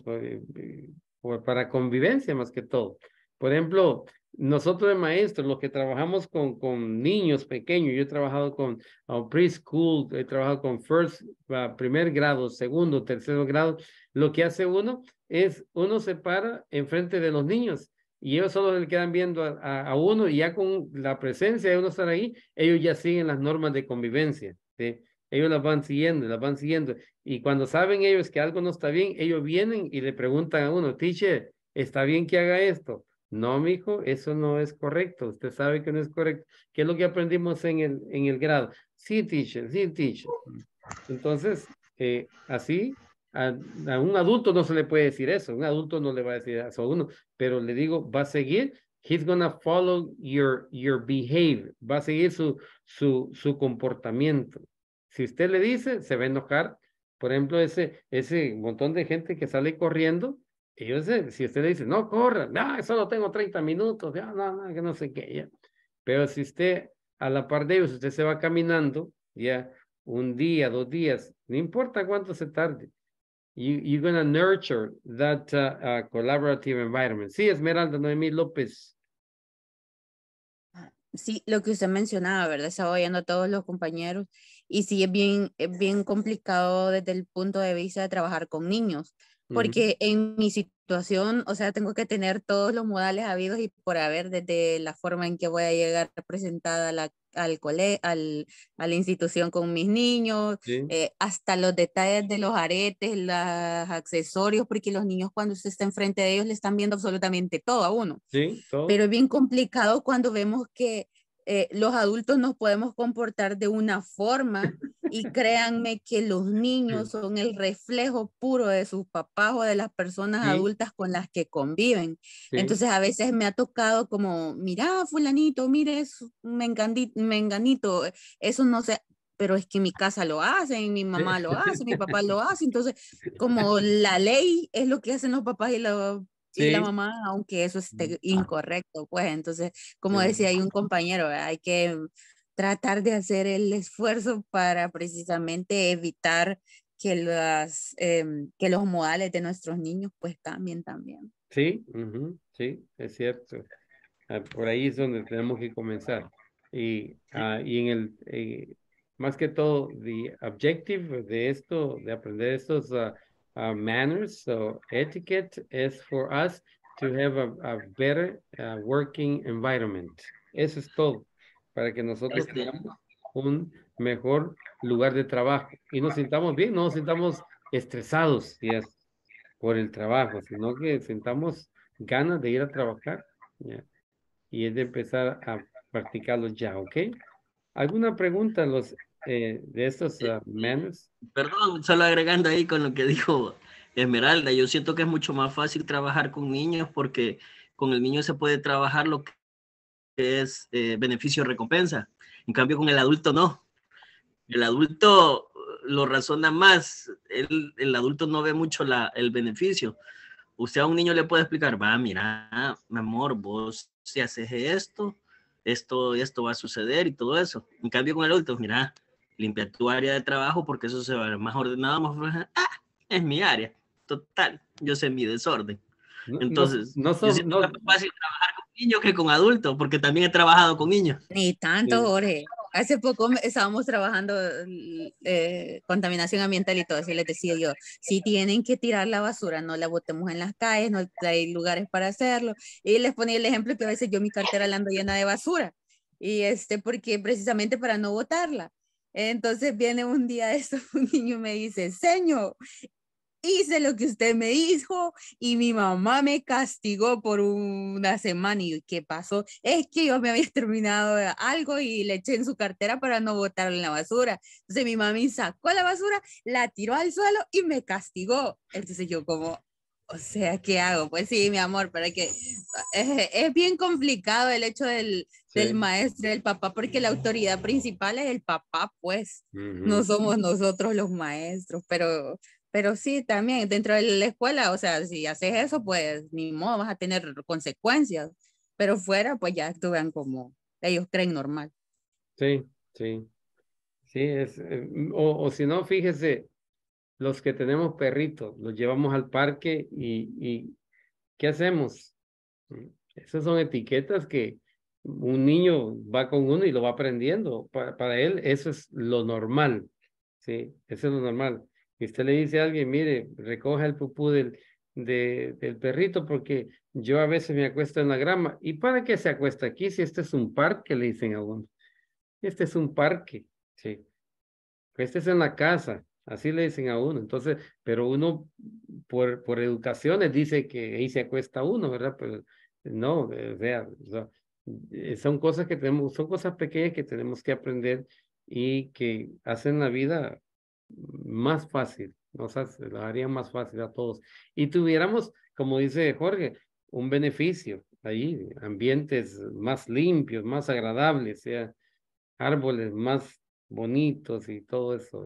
para convivencia más que todo. Por ejemplo, nosotros de maestros, los que trabajamos con niños pequeños, yo he trabajado con preschool, he trabajado con primer grado, segundo, tercer grado, lo que hace uno es, uno se para enfrente de los niños y ellos solo le quedan viendo a uno y ya con la presencia de uno estar ahí, ellos ya siguen las normas de convivencia, ¿sí? Ellos las van siguiendo. Y cuando saben ellos que algo no está bien, ellos vienen y le preguntan a uno, teacher, ¿está bien que haga esto? No, mijo, eso no es correcto. Usted sabe que no es correcto. ¿Qué es lo que aprendimos en el grado? Sí, teacher, sí, teacher. Entonces, así, a un adulto no se le puede decir eso. Un adulto no le va a decir eso a uno, pero le digo, va a seguir. He's gonna follow your behavior. Va a seguir su comportamiento. Si usted le dice, se va a enojar. Por ejemplo, ese montón de gente que sale corriendo, ellos, si usted le dice, no, corra, no, solo tengo 30 minutos, ya, no, que no sé qué, ya. Pero si usted, a la par de ellos, usted se va caminando, ya, un día, 2 días, no importa cuánto se tarde, you're going to nurture that collaborative environment. Sí, Esmeralda Noemí López. Sí, lo que usted mencionaba, ¿verdad? Estaba oyendo a todos los compañeros y sí es bien complicado desde el punto de vista de trabajar con niños, porque en mi situación, o sea, tengo que tener todos los modales habidos y por haber, desde la forma en que voy a llegar presentada a la institución con mis niños, Sí. hasta los detalles de los aretes, los accesorios, porque los niños cuando usted está enfrente de ellos le están viendo absolutamente todo a uno. Sí, todo. Pero es bien complicado cuando vemos que los adultos nos podemos comportar de una forma y créanme que los niños son el reflejo puro de sus papás o de las personas Sí. adultas con las que conviven. Sí. Entonces a veces me ha tocado como, mira fulanito, mire menganito, eso no sé, pero es que en mi casa lo hacen, mi mamá lo hace, mi papá lo hace, entonces como la ley es lo que hacen los papás y la mamá, aunque eso esté incorrecto, pues entonces, como decía hay un compañero, hay que tratar de hacer el esfuerzo para precisamente evitar que que los modales de nuestros niños pues cambien también. Sí, sí, es cierto. Por ahí es donde tenemos que comenzar. Y en más que todo, the objective de esto, de aprender estos manners o etiquette, es for us to have a better working environment. Eso es todo, para que nosotros tengamos un mejor lugar de trabajo y nos sintamos bien, no nos sintamos estresados por el trabajo, sino que sintamos ganas de ir a trabajar. Y es de empezar a practicarlo ya, ¿ok? ¿Alguna pregunta de estos manners? Perdón, solo agregando ahí con lo que dijo Esmeralda, yo siento que es mucho más fácil trabajar con niños porque con el niño se puede trabajar lo que es beneficio-recompensa. En cambio, con el adulto no. El adulto lo razona más. El adulto no ve mucho el beneficio. Usted a un niño le puede explicar, va, mira, mi amor, vos si haces esto va a suceder y todo eso. En cambio, con el adulto, mira, limpia tu área de trabajo porque eso se va a ver más ordenado, más... es mi área. Total, yo sé mi desorden. Entonces, yo siento que es más fácil trabajar con niños que con adultos, porque también he trabajado con niños. Ni tanto, Jorge. Hace poco estábamos trabajando contaminación ambiental y todo eso, y les decía yo, si tienen que tirar la basura, no la botemos en las calles, no hay lugares para hacerlo. Y les ponía el ejemplo que a veces yo mi cartera la ando llena de basura, y porque precisamente para no botarla. Entonces viene un día esto, un niño me dice, señor, hice lo que usted me dijo y mi mamá me castigó por una semana. ¿Y qué pasó? Es que yo me había terminado algo y le eché en su cartera para no botarlo en la basura. Entonces mi mami sacó la basura, la tiró al suelo y me castigó. Entonces yo como, o sea, ¿qué hago? Pues sí, mi amor, pero es bien complicado el hecho del maestro, del papá, porque la autoridad principal es el papá, pues. No somos nosotros los maestros, pero sí, también dentro de la escuela, o sea, si haces eso, pues ni modo, vas a tener consecuencias. Pero fuera, pues ya actúan como ellos creen normal. Sí. Sí, o si no, fíjese, los que tenemos perritos, los llevamos al parque y ¿qué hacemos? Esas son etiquetas que un niño va con uno y lo va aprendiendo. Para él eso es lo normal, ¿sí? Eso es lo normal. Y usted le dice a alguien, mire, recoja el pupú del perrito porque yo a veces me acuesto en la grama. ¿Y para qué se acuesta aquí si este es un parque? Le dicen a uno. Este es un parque, sí. Este es en la casa, así le dicen a uno. Entonces, pero uno por educación les dice que ahí se acuesta uno, ¿verdad? Pero no, o sea, son cosas que tenemos, son cosas pequeñas que tenemos que aprender y que hacen la vida más fácil, la harían más fácil a todos. Y tuviéramos, como dice Jorge, un beneficio ahí, ambientes más limpios, más agradables, sea, árboles más bonitos y todo eso.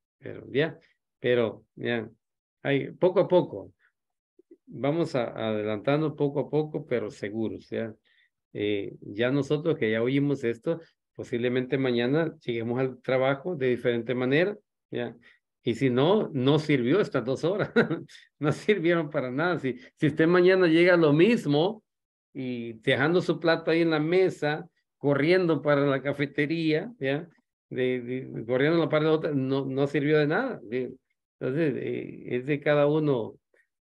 Pero ya, poco a poco, vamos adelantando poco a poco, pero seguros, ya. Ya nosotros que ya oímos esto, posiblemente mañana lleguemos al trabajo de diferente manera, ya. Y si no, no sirvió estas 2 horas, no sirvieron para nada. Si usted mañana llega a lo mismo y dejando su plato ahí en la mesa, corriendo para la cafetería, ya, corriendo la parte de otra, no sirvió de nada. Entonces, es de cada uno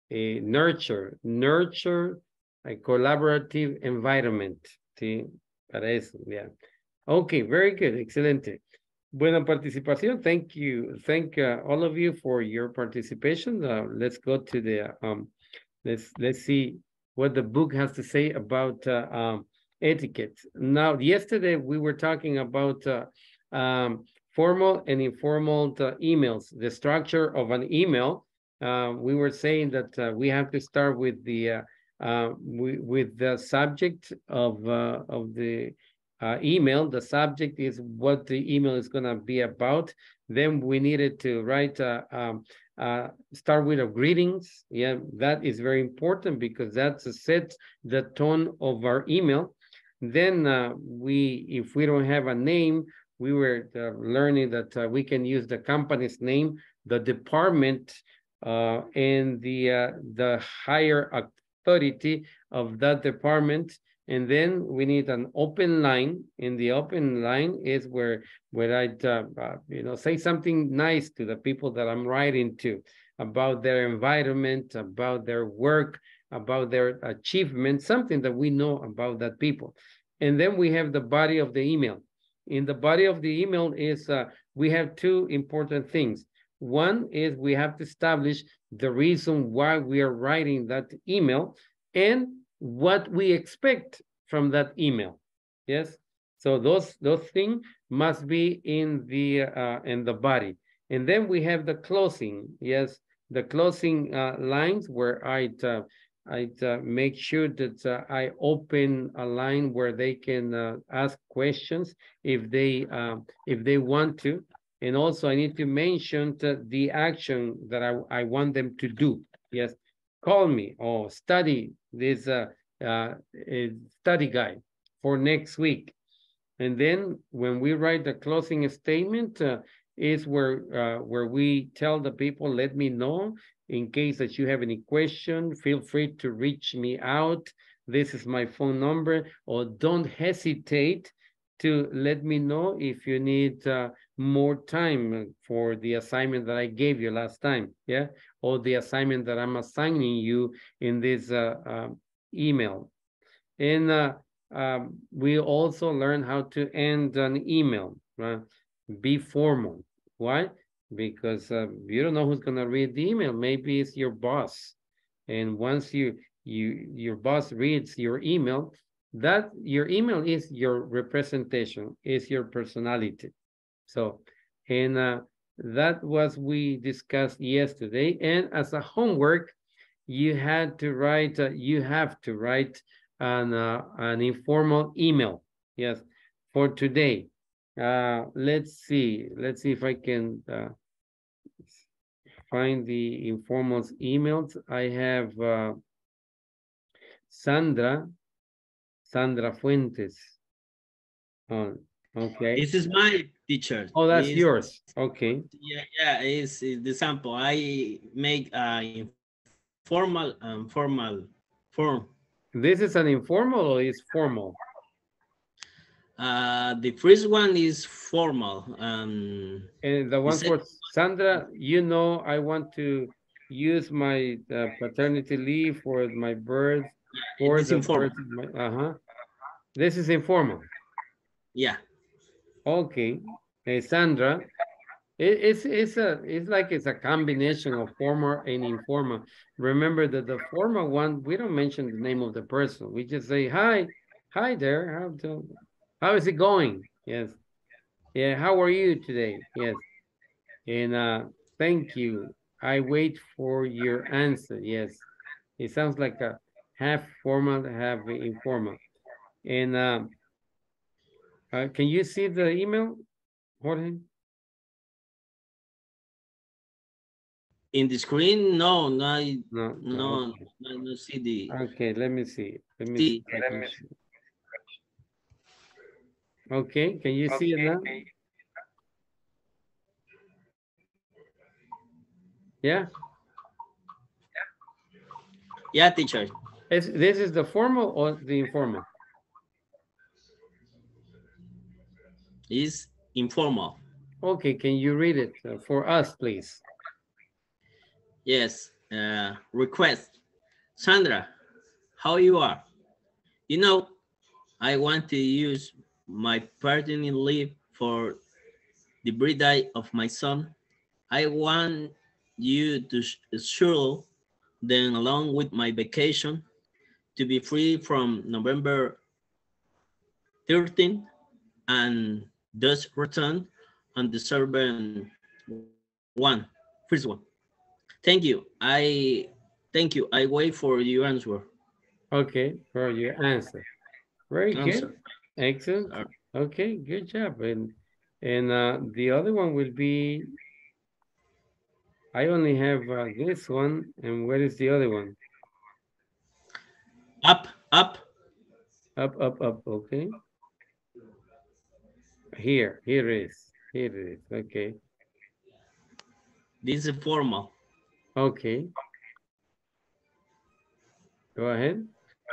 nurture a collaborative environment, ¿sí? Para eso, ya. Okay, very good, excelente. Buena participación. Thank you. Thank all of you for your participation. Let's go to the let's see what the book has to say about etiquette. Now, yesterday we were talking about formal and informal emails, the structure of an email. We were saying that we have to start with the subject of the email. The subject is what the email is going to be about. Then we needed to write, start with a greetings. Yeah, that is very important because that's set the tone of our email. Then if we don't have a name, we were learning that we can use the company's name, the department, and the higher authority of that department. And then we need an open line. And the open line is where I'd say something nice to the people that I'm writing to about their environment, about their work, about their achievement, something that we know about that people. And then we have the body of the email. In the body of the email is we have two important things. One is we have to establish the reason why we are writing that email and what we expect from that email. Yes. So those things must be in the body. And then we have the closing. Yes, the closing lines where I'd make sure that I open a line where they can ask questions if they want to. And also I need to mention the action that I want them to do. Yes, call me or study this study guide for next week. And then when we write the closing statement is where we tell the people, let me know in case that you have any question, feel free to reach me out. This is my phone number, or don't hesitate to let me know if you need more time for the assignment that I gave you last time, yeah? Or the assignment that I'm assigning you in this email. And we also learn how to end an email, right? Be formal. Why? Because you don't know who's gonna read the email. Maybe it's your boss. And once your boss reads your email, that your email is your representation, is your personality. So, and that was we discussed yesterday. And as a homework, you have to write an informal email. Yes, for today. Let's see if I can find the informal emails. I have Sandra Fuentes. Oh, okay. This is my teacher. Oh, that's yours. Okay. Yeah, it's the sample. I make formal and formal form. This is an informal or is formal? The first one is formal. And the one for Sandra, I want to use my paternity leave for my birth. For this informal. This is informal. Yeah. Okay. Sandra, it's a combination of formal and informal. Remember that the formal one, we don't mention the name of the person. We just say, hi there. How is it going? Yes. Yeah. How are you today? Yes. And thank you. I wait for your answer. Yes. It sounds like a half formal, half informal. And can you see the email, Jorge? In the screen, no, okay. no see the. Okay, let me see. Let me see. Okay, can you see it now? Yeah. Yeah, teacher. This is the formal or the informal? Is informal. Okay, can you read it for us, please? Yes. Request. Sandra, how you are? I want to use my paternity leave for the birthday of my son. I want you to schedule them along with my vacation to be free from November 13th and thus return on the first one. Thank you. I wait for your answer. Okay, for your answer. Very good. Excellent. Okay, good job. And the other one will be, I only have this one. And where is the other one? Up, up. Up, up, up. Okay. Here it is. Here it is. Okay. This is formal. Okay. Go ahead.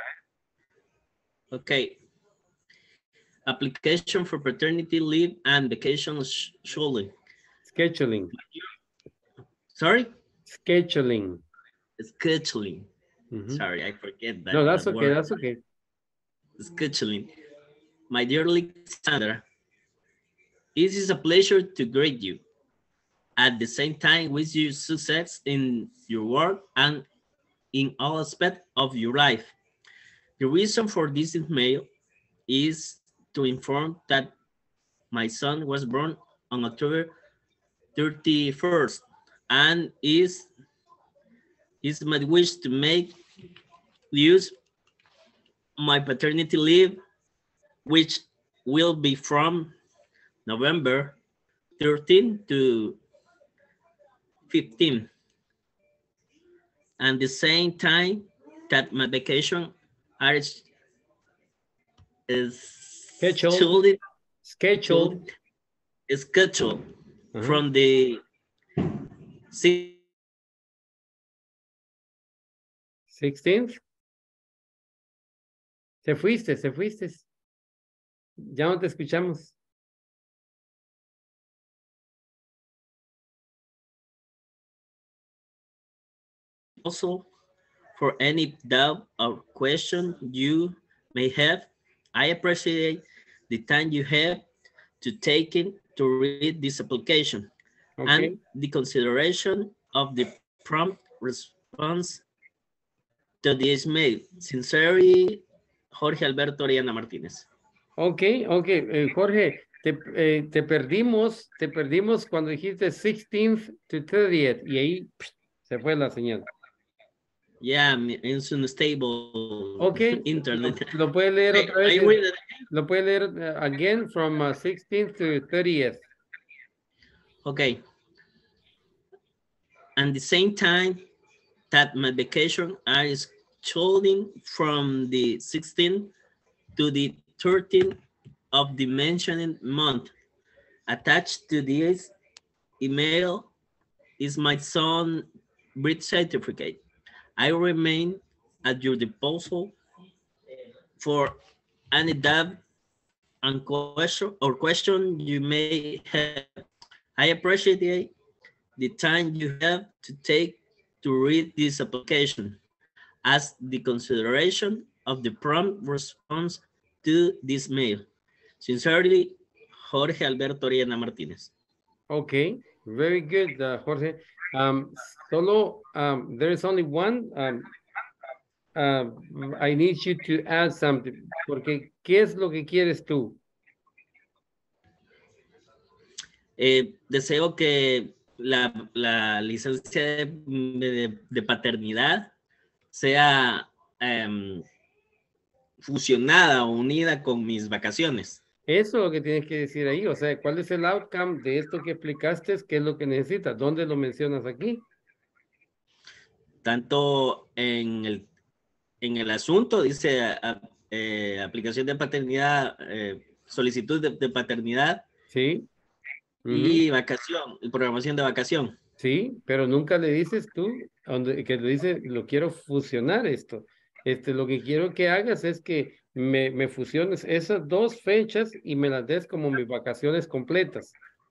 Okay. Application for paternity leave and vacation scheduling. Scheduling. Sorry? Scheduling. Scheduling. Mhm. Sorry, I forget that. No, that's that okay. word. That's okay. Scheduling. My dearly Sandra, it is a pleasure to greet you. At the same time, wish you success in your work and in all aspects of your life. The reason for this email is to inform that my son was born on October 31st and is my wish to make use my paternity leave, which will be from November 13 to 15. And the same time that my vacation are scheduled from the 16th. Se fuiste. Ya no te escuchamos. Also, for any doubt or question you may have, I appreciate the time you have to take in to read this application and the consideration of the prompt response to this mail. Sincerely, Jorge Alberto Oriana Martínez. Okay. Jorge, te perdimos cuando dijiste 16th to 30th y ahí se fue la señal. Yeah, it's unstable internet. Lo puede leer otra vez. Lo puede leer again from 16th to 30th. Okay. And the same time that my vacation is scheduled from the 16th to the 13th of the mentioned month. Attached to this email is my son's birth certificate. I remain at your disposal for any doubt and question you may have. I appreciate the time you have to take to read this application as the consideration of the prompt response to this mail. Sincerely, Jorge Alberto Oriana Martínez. Okay, very good, Jorge. There is only one. I need you to add something. Porque, ¿qué es lo que quieres tú? Deseo que la licencia de paternidad sea fusionada o unida con mis vacaciones. Eso es lo que tienes que decir ahí. O sea, ¿cuál es el outcome de esto que explicaste? ¿Qué es lo que necesitas? ¿Dónde lo mencionas aquí? Tanto en el asunto dice aplicación de paternidad, solicitud de paternidad. Sí. Y vacación, y programación de vacación. Sí, pero nunca le dices tú, que le dice, lo quiero fusionar esto. Lo que quiero que hagas es que me fusiones esas dos fechas y me las des como mis vacaciones completas.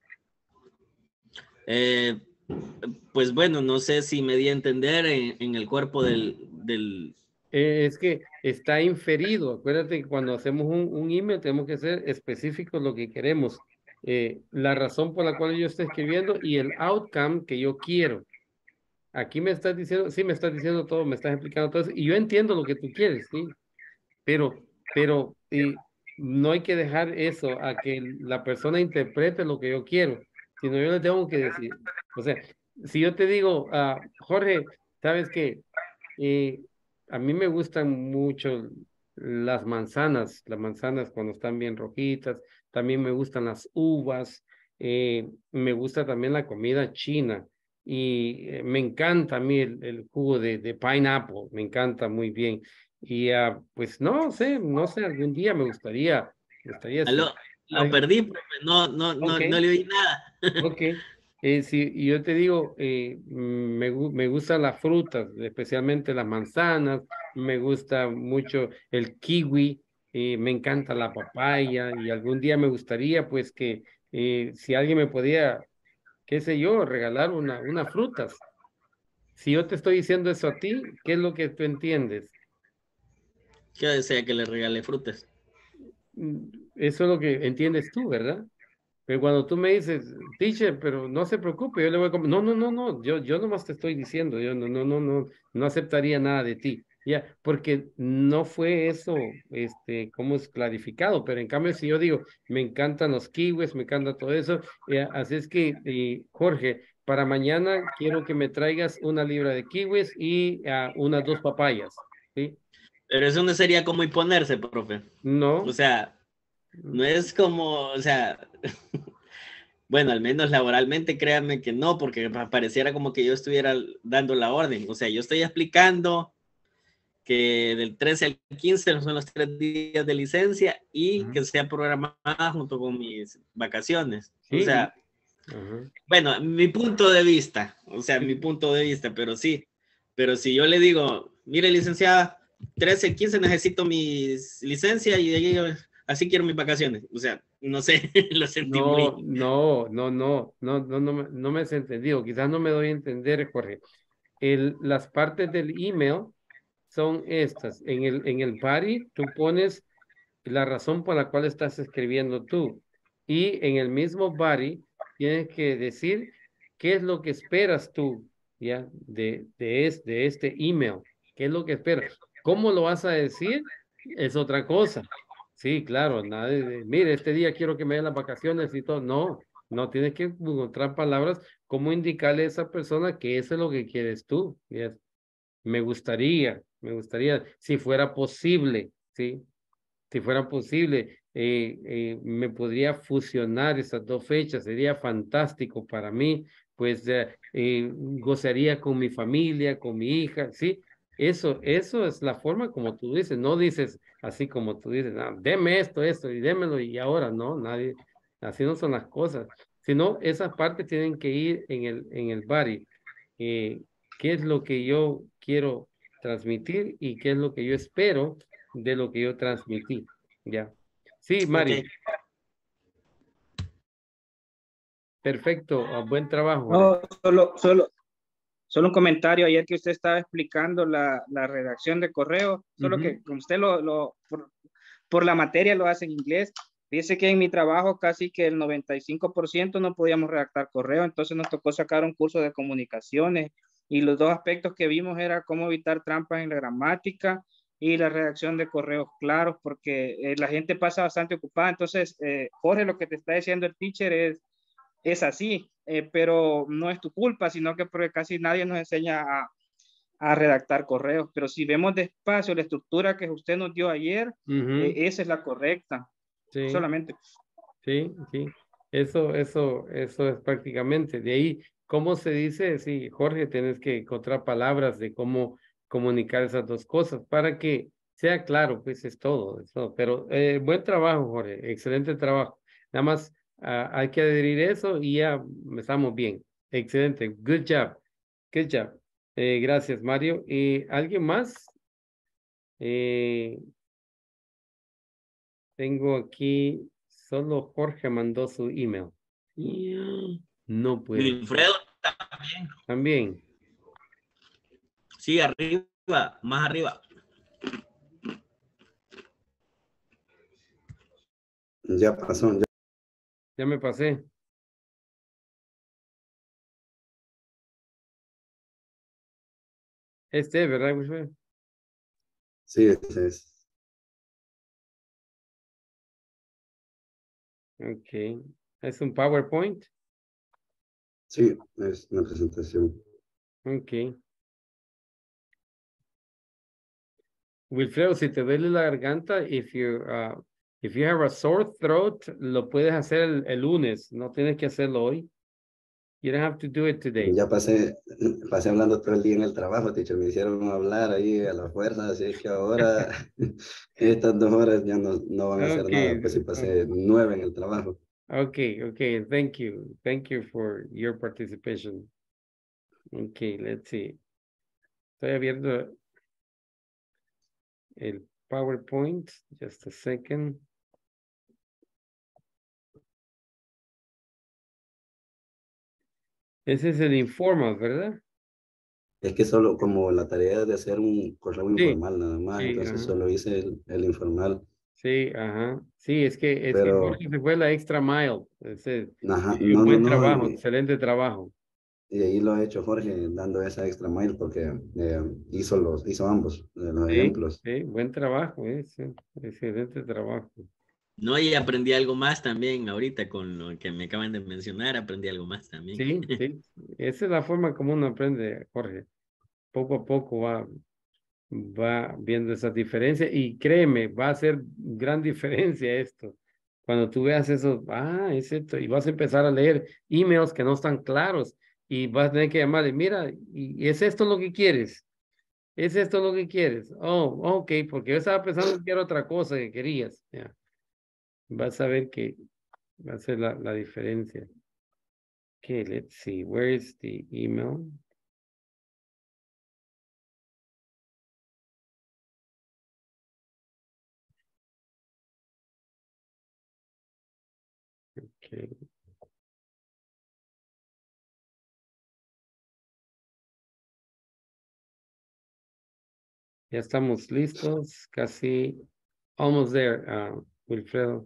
Pues bueno, no sé si me di a entender en el cuerpo del... Es que está inferido. Acuérdate que cuando hacemos un email tenemos que ser específicos lo que queremos. La razón por la cual yo estoy escribiendo y el outcome que yo quiero. Aquí me estás diciendo, sí, me estás diciendo todo, me estás explicando todo eso, y yo entiendo lo que tú quieres, sí, pero no hay que dejar eso a que la persona interprete lo que yo quiero, sino yo le tengo que decir, o sea, si yo te digo, Jorge, ¿sabes qué? A mí me gustan mucho las manzanas cuando están bien rojitas, también me gustan las uvas, me gusta también la comida china y me encanta a mí el jugo de pineapple, me encanta muy bien. Y pues no sé, algún día me gustaría sí. Aló, lo perdí, profe. Ok. No le oí nada. Ok, sí, y yo te digo, me gustan las frutas, especialmente las manzanas, me gusta mucho el kiwi, me encanta la papaya y algún día me gustaría pues que si alguien me podía, qué sé yo, regalar unas frutas. Si yo te estoy diciendo eso a ti, ¿qué es lo que tú entiendes? ¿Qué desea que le regale frutas? Eso es lo que entiendes tú, ¿verdad? Pero cuando tú me dices, teacher, pero no se preocupe, yo le voy a comer. No, yo nomás te estoy diciendo, yo no aceptaría nada de ti. Ya, porque no fue eso, como es clarificado, pero en cambio si yo digo, me encantan los kiwis, me encanta todo eso, así es que, Jorge, para mañana quiero que me traigas 1 libra de kiwis y unas 2 papayas, ¿sí? Pero eso no sería como imponerse, profe. No. O sea, no es como, o sea, bueno, al menos laboralmente, créanme que no, porque pareciera como que yo estuviera dando la orden. O sea, yo estoy explicando que del 13 al 15 son los 3 días de licencia y que sea programada junto con mis vacaciones. Sí. O sea, bueno, mi punto de vista, pero sí. Pero si yo le digo, mire, licenciada, 13, 15 necesito mi licencia y de ahí así quiero mis vacaciones. O sea, no sé, lo sentí muy... No me has entendido. Quizás no me doy a entender, Jorge. Las partes del email son estas. En el body tú pones la razón por la cual estás escribiendo tú. Y en el mismo body tienes que decir qué es lo que esperas tú, ¿ya? De este email. ¿Qué es lo que esperas? ¿Cómo lo vas a decir? Es otra cosa. Sí, claro, nada mire, este día quiero que me den las vacaciones y todo. No, tienes que encontrar palabras, cómo indicarle a esa persona que eso es lo que quieres tú. ¿Ya? Me gustaría, si fuera posible, ¿sí? Si fuera posible, me podría fusionar esas 2 fechas, sería fantástico para mí, pues gozaría con mi familia, con mi hija, ¿sí? Eso es la forma como tú dices, no dices así como tú dices, "Ah, deme esto, y démelo, y ahora no, nadie, así no son las cosas, sino esas partes tienen que ir en el body. ¿Qué es lo que yo quiero transmitir y qué es lo que yo espero de lo que yo transmití? Ya. Sí, Mario. Ok. Perfecto. Buen trabajo. No, solo un comentario. Ayer que usted estaba explicando la redacción de correo, solo que como usted por la materia lo hace en inglés. Dice que en mi trabajo casi que el 95% no podíamos redactar correo, entonces nos tocó sacar un curso de comunicaciones y los 2 aspectos que vimos era cómo evitar trampas en la gramática y la redacción de correos claros, porque la gente pasa bastante ocupada. Entonces, Jorge, lo que te está diciendo el teacher es así, pero no es tu culpa, sino que porque casi nadie nos enseña a redactar correos, pero si vemos despacio la estructura que usted nos dio ayer, esa es la correcta, Sí. solamente. Sí. Eso es prácticamente. De ahí, ¿cómo se dice? Sí, Jorge, tienes que encontrar palabras de cómo comunicar esas 2 cosas para que sea claro, pues es todo. Pero buen trabajo, Jorge, excelente trabajo. Nada más hay que adherir eso y ya estamos bien. Excelente, good job, good job. Gracias, Mario. ¿Alguien más? Tengo aquí, solo Jorge mandó su email. No puede. Wilfredo también. También. Sí, arriba, más arriba. Ya pasó, ya. Ya me pasé. ¿Verdad, Wilfredo? Sí, ese es. Ok. ¿Es un PowerPoint? Sí, es una presentación. Ok. Wilfredo, si te duele la garganta, if you have a sore throat, lo puedes hacer el lunes. No tienes que hacerlo hoy. You don't have to do it today. Ya pasé hablando todo el día en el trabajo, teacher, me hicieron hablar ahí a la fuerza, así que ahora estas 2 horas ya no van a hacer nada, pues sí pasé 9 en el trabajo. Okay. Thank you. Thank you for your participation. Okay, let's see. Estoy abierto el PowerPoint. Just a second. Ese es el informal, ¿verdad? Es que solo como la tarea de hacer un correo Sí, informal nada más, sí, entonces ajá. solo hice el informal. Sí, ajá. Sí, es que Pero, Jorge se fue la extra mile. ajá, Y un buen trabajo, y excelente trabajo. ahí lo ha hecho Jorge dando esa extra mile porque hizo ambos los Sí, ejemplos. sí, buen trabajo, sí, excelente trabajo. No, y aprendí algo más también ahorita con lo que me acaban de mencionar, aprendí algo más también. Sí, esa es la forma como uno aprende, Jorge. Poco a poco va viendo esas diferencias y créeme, va a hacer gran diferencia esto. Cuando tú veas eso, es esto, y vas a empezar a leer emails que no están claros y vas a tener que llamarle, mira, y ¿es esto lo que quieres? ¿Es esto lo que quieres? Oh, ok, porque yo estaba pensando que era otra cosa que querías. Ya. Vas a ver que va a ser la diferencia. Okay, let's see, where is the email? Okay. Ya estamos listos, casi almost there, Wilfredo.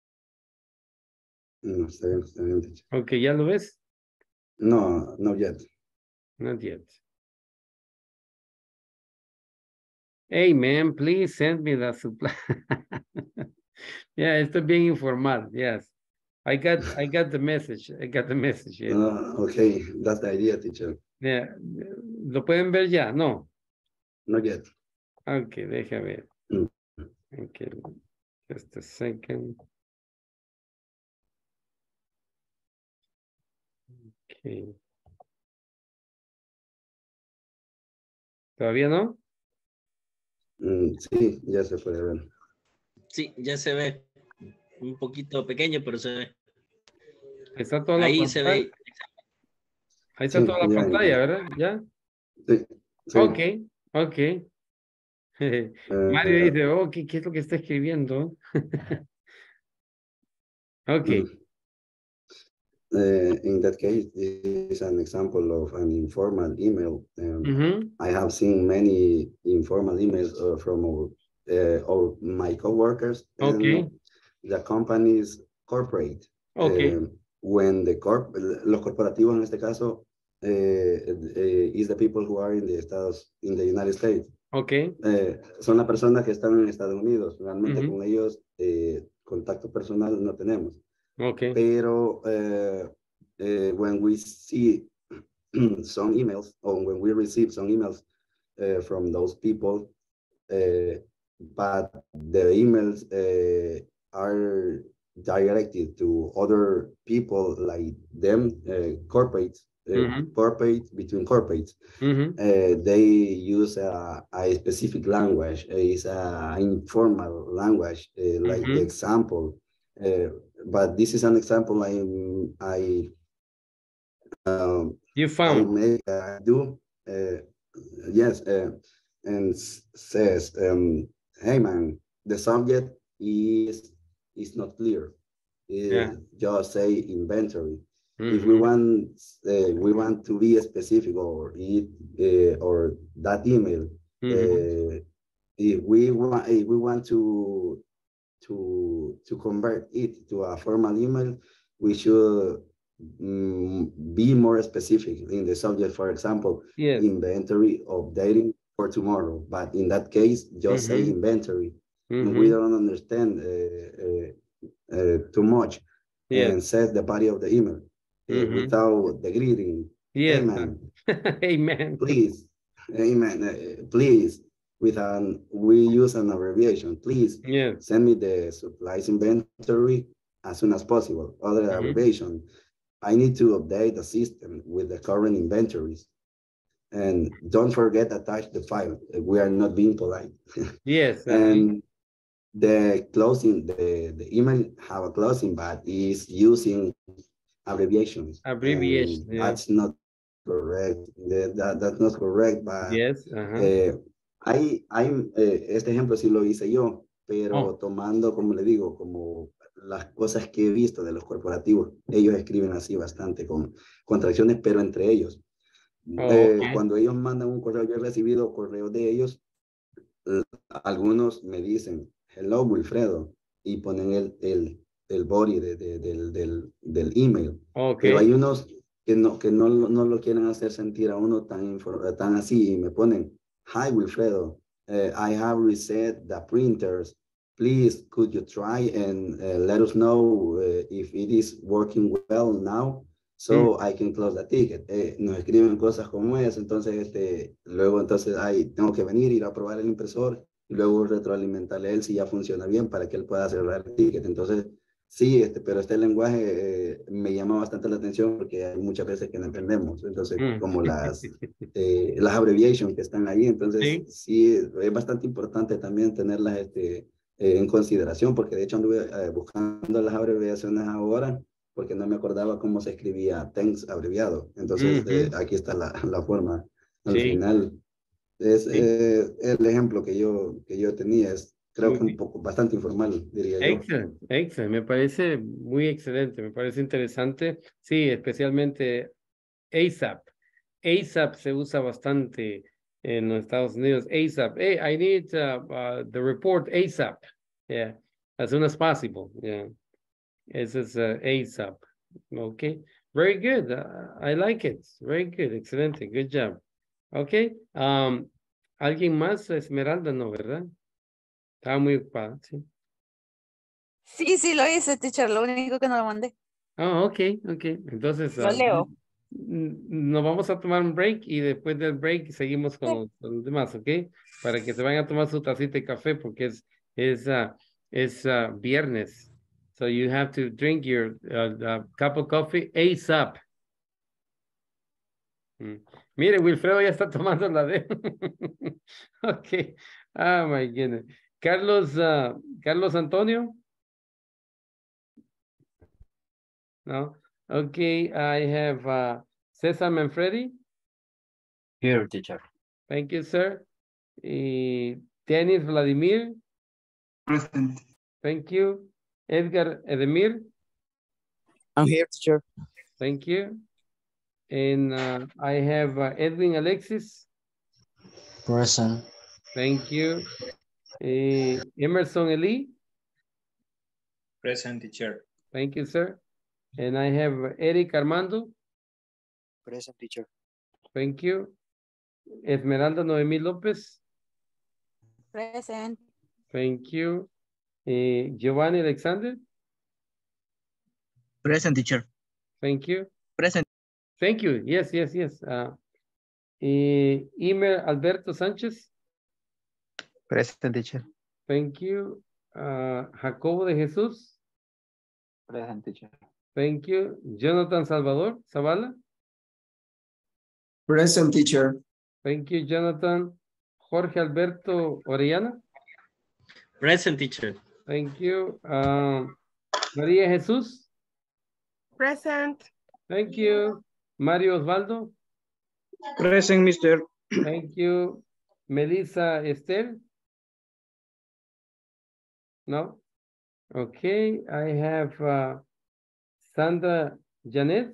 No, está bien, teacher. Ok, ¿ya lo ves? No, not yet. Not yet. Hey, man, please send me the supply. Yeah, esto es bien informal, yes. I got the message. I got the message. Yes. Okay, that's the idea, teacher. Yeah. ¿Lo pueden ver ya? No. Not yet. Ok, deja ver. Mm. Okay, just a second. Okay. ¿Todavía no? Sí, ya se puede ver. Sí, ya se ve. Un poquito pequeño, pero se ve. Ahí está toda la Ahí pantalla. se ve. Ahí está Sí, toda la ya, pantalla, ¿verdad? ¿Ya? Sí. Ok. Mario dice, oh, ¿qué es lo que está escribiendo? Ok. In that case, this is an example of an informal email. I have seen many informal emails from my coworkers and the company's corporate. When los corporativos en este caso is the people who are in the United States. Son las personas que están en Estados Unidos. Realmente con ellos contacto personal no tenemos. Pero when we see some emails or when we receive some emails from those people, but the emails are directed to other people like them, corporates, between corporates. They use a specific language. It's an informal language, like the example. But this is an example You found. I do. Yes, and says, hey man, the subject is not clear. Just say inventory. If we want to be specific or that email, if we want to convert it to a formal email, we should be more specific in the subject. For example, inventory updating for tomorrow. But in that case, just say inventory. We don't understand too much and set the body of the email without the greeting. Amen. Amen. Please, amen. Please we use an abbreviation. Please Yes. send me the supplies inventory as soon as possible. Other abbreviation. I need to update the system with the current inventories. And don't forget attach the file. We are not being polite. Yes. And the closing, the email have a closing, but is using abbreviations. Abbreviation. Yeah. That's not correct. That's not correct, but Yes. este ejemplo sí lo hice yo, pero tomando, como le digo, como las cosas que he visto de los corporativos, ellos escriben así bastante con contracciones, pero entre ellos. Cuando ellos mandan un correo, yo he recibido correos de ellos, algunos me dicen, hello Wilfredo, y ponen el body del email. Pero hay unos que no lo quieren hacer sentir a uno tan así, y me ponen, hi Wilfredo, I have reset the printers. Please, could you try and let us know if it is working well now? So I can close the ticket. Nos escriben cosas como eso, entonces luego tengo que venir, ir a probar el impresor y luego retroalimentarle a él si ya funciona bien para que él pueda cerrar el ticket. Entonces, sí, pero este lenguaje me llama bastante la atención porque hay muchas veces que no entendemos. Entonces, como las abbreviations que están ahí, entonces sí, es bastante importante también tenerlas en consideración, porque de hecho anduve buscando las abreviaciones ahora porque no me acordaba cómo se escribía thanks abreviado. Entonces, aquí está la forma. Al final, es el ejemplo que yo tenía, creo que un poco, bastante informal, diría yo. Excelente. Me parece muy excelente, me parece interesante. Sí, especialmente ASAP. ASAP se usa bastante en los Estados Unidos. ASAP. Hey, I need the report ASAP. Yeah, as soon as possible. Yeah. Ese es ASAP. Okay, very good. I like it. Very good. Excelente. Good job. Okay. ¿Alguien más? Esmeralda, no, ¿verdad? Estaba muy ocupada, sí. Sí, lo hice, teacher. Lo único que no lo mandé. Ok. Entonces, Lo leo. nos vamos a tomar un break y después del break seguimos con los demás, ¿ok? Para que se vayan a tomar su tacita de café porque es viernes. So you have to drink your cup of coffee ASAP. Mire, Wilfredo ya está tomando la de. Ok. Oh my goodness. Carlos Antonio. No. Okay, I have Cesar Manfredi. Here, teacher. Thank you, sir. Denis Vladimir. Present. Thank you. Edgar Edemir. I'm here, teacher. Thank you. And I have Edwin Alexis. Present. Thank you. Emerson Eli. Present, teacher. Thank you, sir. And I have Eric Armando. Present, teacher. Thank you. Esmeralda Noemí López. Present. Thank you. Giovanni Alexander. Present, teacher. Thank you. Present. Thank you. Yes. Imer Alberto Sánchez. Present, teacher. Thank you. Jacobo de Jesús. Present, teacher. Thank you. Jonathan Salvador Zavala. Present, teacher. Thank you, Jonathan. Jorge Alberto Orellana. Present, teacher. Thank you. María Jesús. Present. Thank you. Mario Osvaldo. Present, mister. Thank you. Melissa Esther. No? Okay, I have Sandra Janet.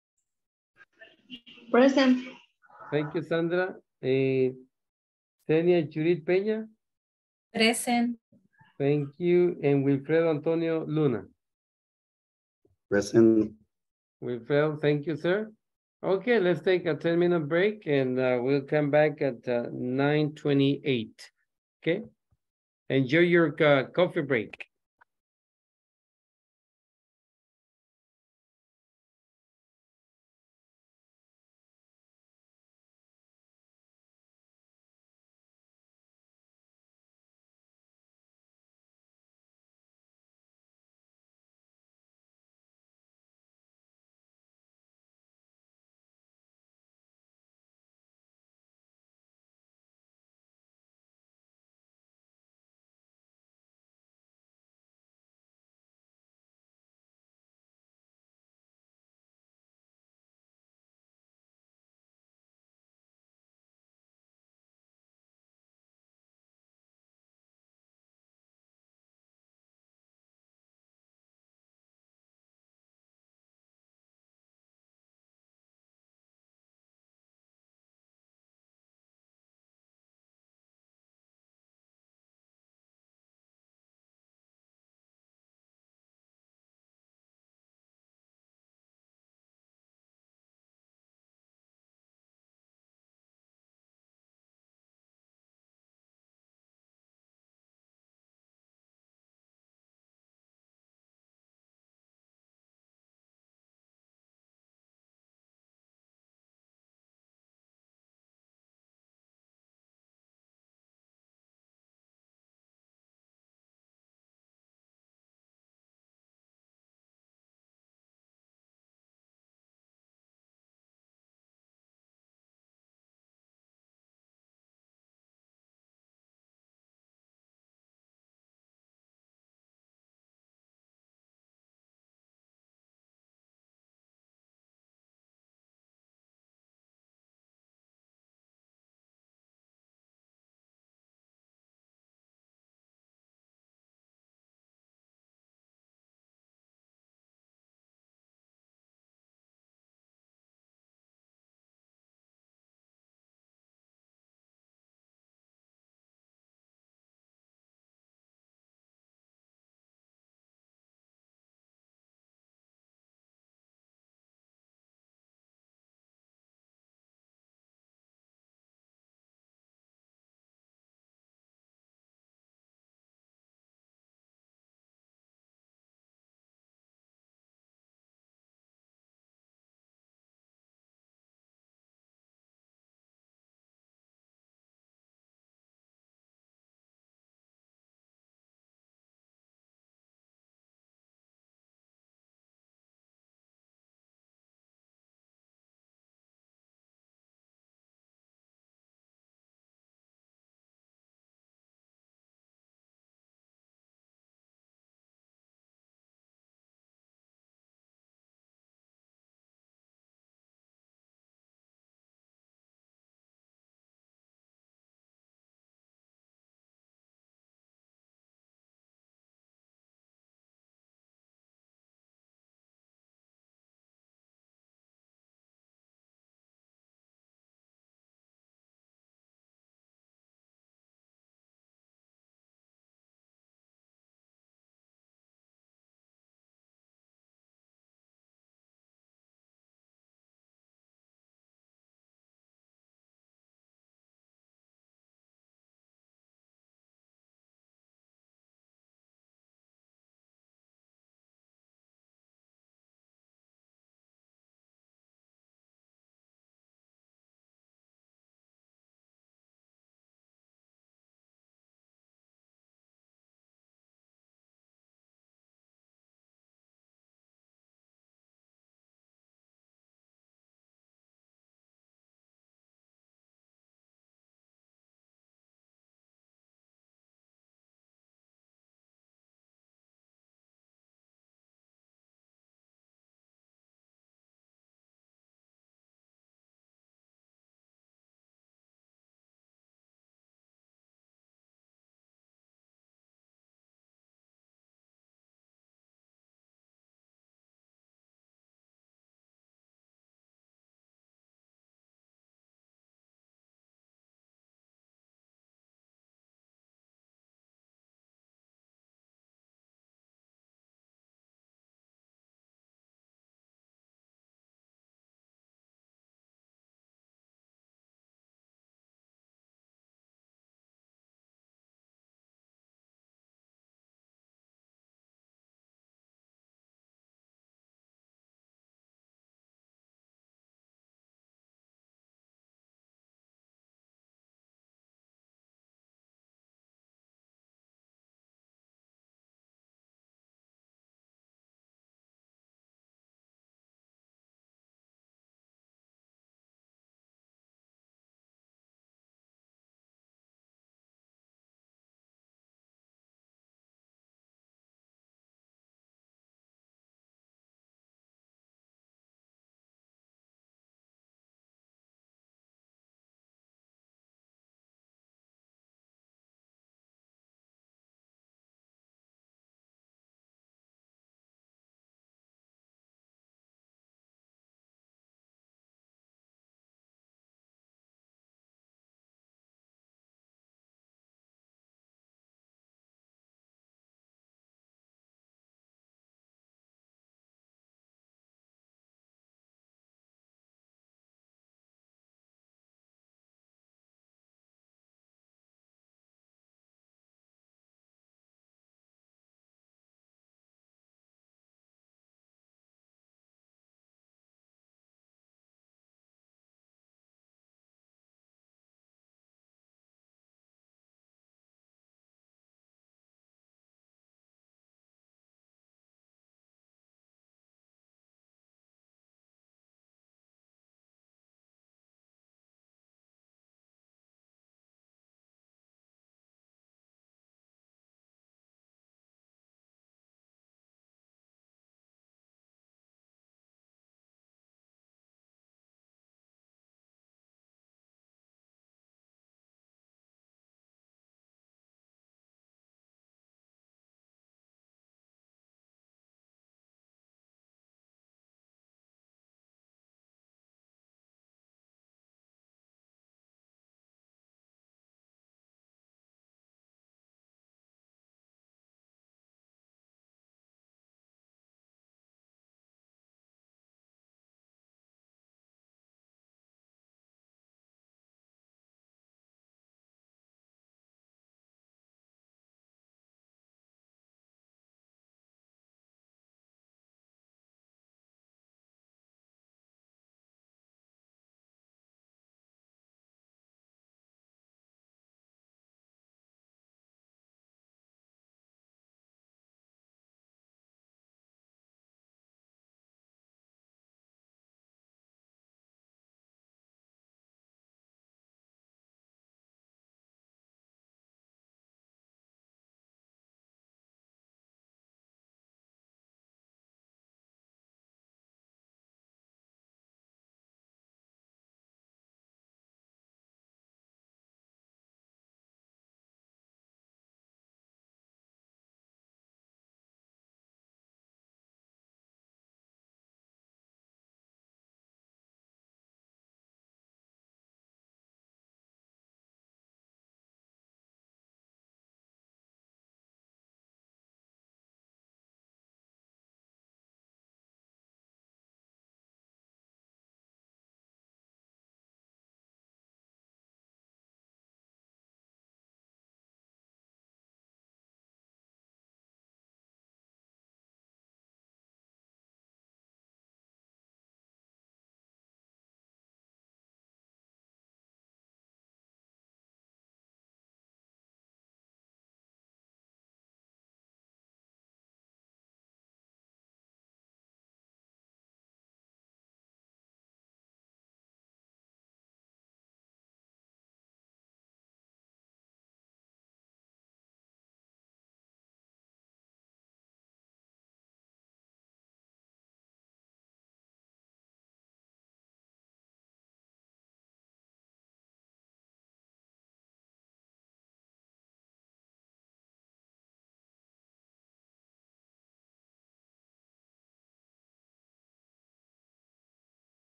Present. Thank you, Sandra. Tenia Judith Peña. Present. Thank you. And Wilfredo Antonio Luna. Present. Wilfredo, thank you, sir. Okay, let's take a 10-minute break and we'll come back at 9:28. Okay? Enjoy your coffee break.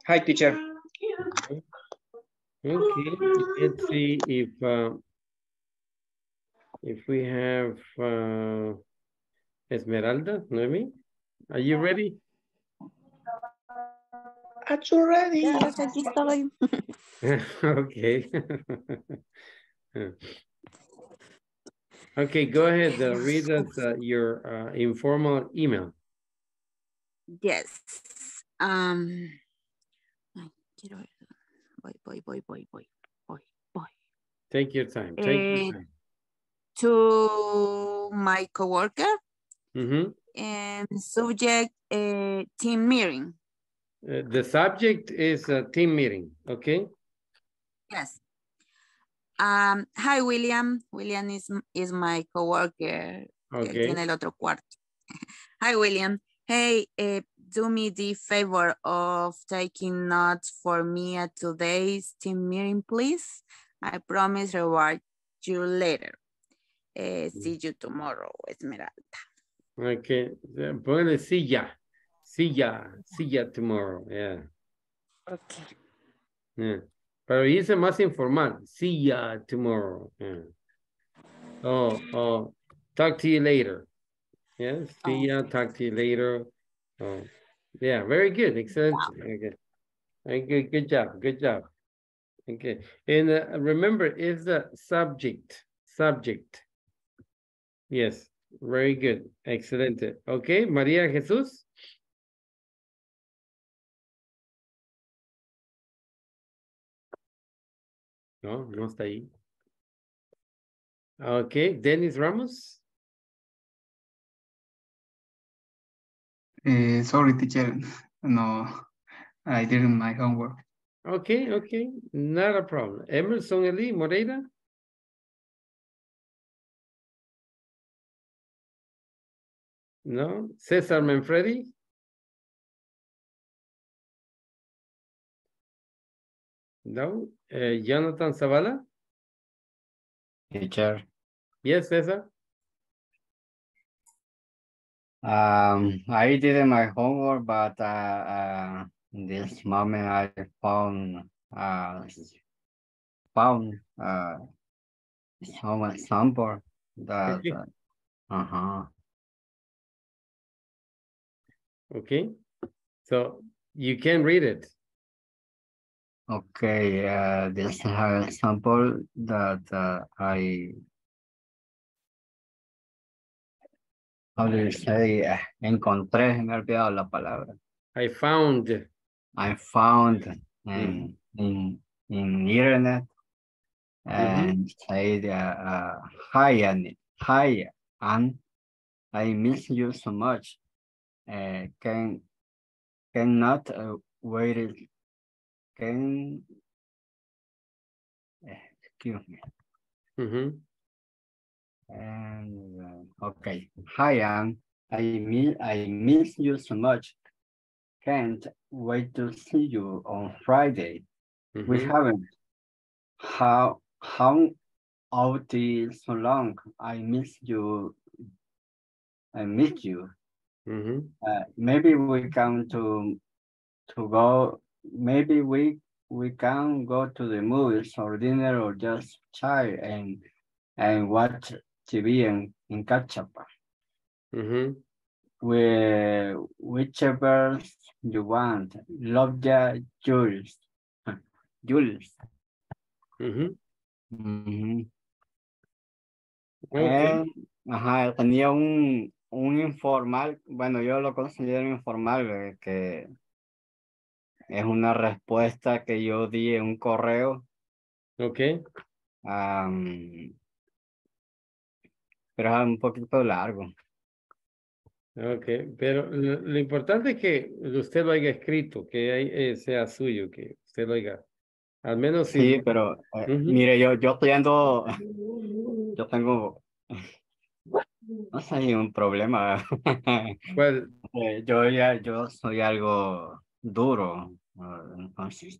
Hi, teacher. Okay, let's see if we have Esmeralda, Noemi. Are you ready? Are you ready? Yes, aquí estoy. Okay. Okay, go ahead. Read us your informal email. Yes. Ay, quiero ver. Voy. Take your time. Take your time. To my coworker Mhm. and subject team meeting. The subject is a team meeting, okay? Yes. Hi, William. William is my coworker. Él Okay. tiene el otro cuarto. Hi, William. Hey, do me the favor of taking notes for me at today's team meeting, please. I promise reward you later. See you tomorrow, Esmeralda. Okay. Póngale see ya. See ya tomorrow. Yeah. Okay. Yeah. Pero dice más informal. See ya tomorrow. Yeah. Oh, talk to you later. Yes, see ya, talk to you later. Oh, yeah, very good, excellent. Okay. Okay, good job, good job. Okay, and remember, it's the subject. Yes, very good, excellent. Okay, María Jesús. No, no está ahí. Okay, Dennis Ramos. Sorry, teacher. No, I didn't my homework. Okay, not a problem. Emerson Eli Moreira. No, César Manfredi. No, Jonathan Zavala. Teacher. Yes, César. I did my homework, but in this moment I found some example that Okay. Okay, so you can read it. Okay, this is an example that how do you say? Encontré, me he olvidado la palabra. I found in internet and said, hi, Anne, I miss you so much. Cannot wait. Excuse me. And okay, hi, Anne. I miss you so much. Can't wait to see you on Friday. We haven't. How out is so long. I miss you. Maybe we can to go. Maybe we can go to the movies or dinner or just chat and watch TV and catch up. Whichever you want. Love ya, Jules. Jules. Tenía un informal, bueno, yo lo considero informal, que es una respuesta que yo di en un correo. Okay. Pero es un poquito largo. Okay, pero lo importante es que usted lo haya escrito, que sea suyo, que usted lo haya, al menos sí, pero mire, yo tengo, no sé, un problema. ¿Cuál? Yo soy algo duro, entonces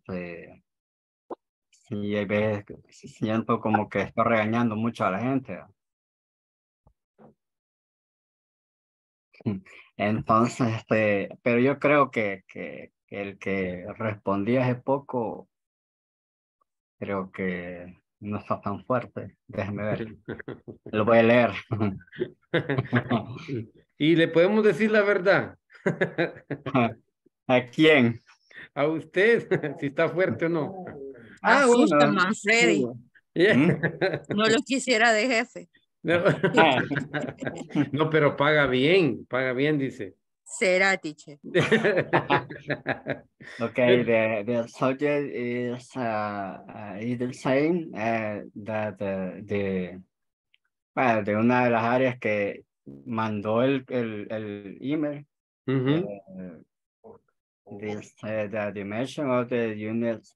sí, hay veces que siento como que estoy regañando mucho a la gente. Entonces, pero yo creo que el que respondía hace poco, creo que no está tan fuerte. Déjeme ver. Lo voy a leer. Y le podemos decir la verdad. ¿A quién? A usted, si está fuerte o no. Ah, Asusta, bueno. Manfredi. No lo quisiera de jefe. No. No, pero paga bien, dice. Será, teacher. Okay, the subject is the same that bueno, de una de las áreas que mandó el email. This the dimension of the unit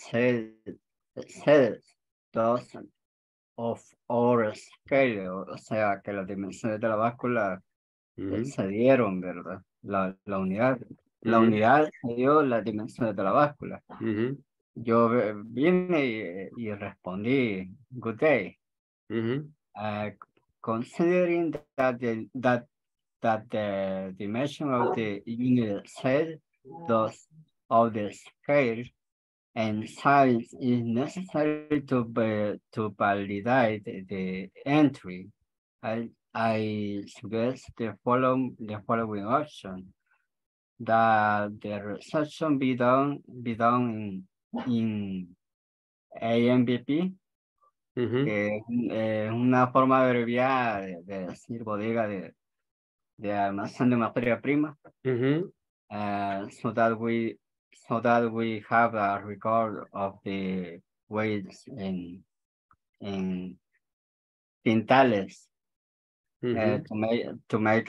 says dozen of our scale, o sea que las dimensiones de la báscula se dieron, ¿verdad? La unidad. La unidad se dio las dimensiones de la báscula. Yo vine y respondí, good day. Considering that the dimension of the unit said those of the scale and size is necessary to validate the entry. I suggest the following option: that the reception be done in AMBP, que es una forma abreviada de decir bodega de almacén de materia prima, so that we have a record of the weights in quintales. To make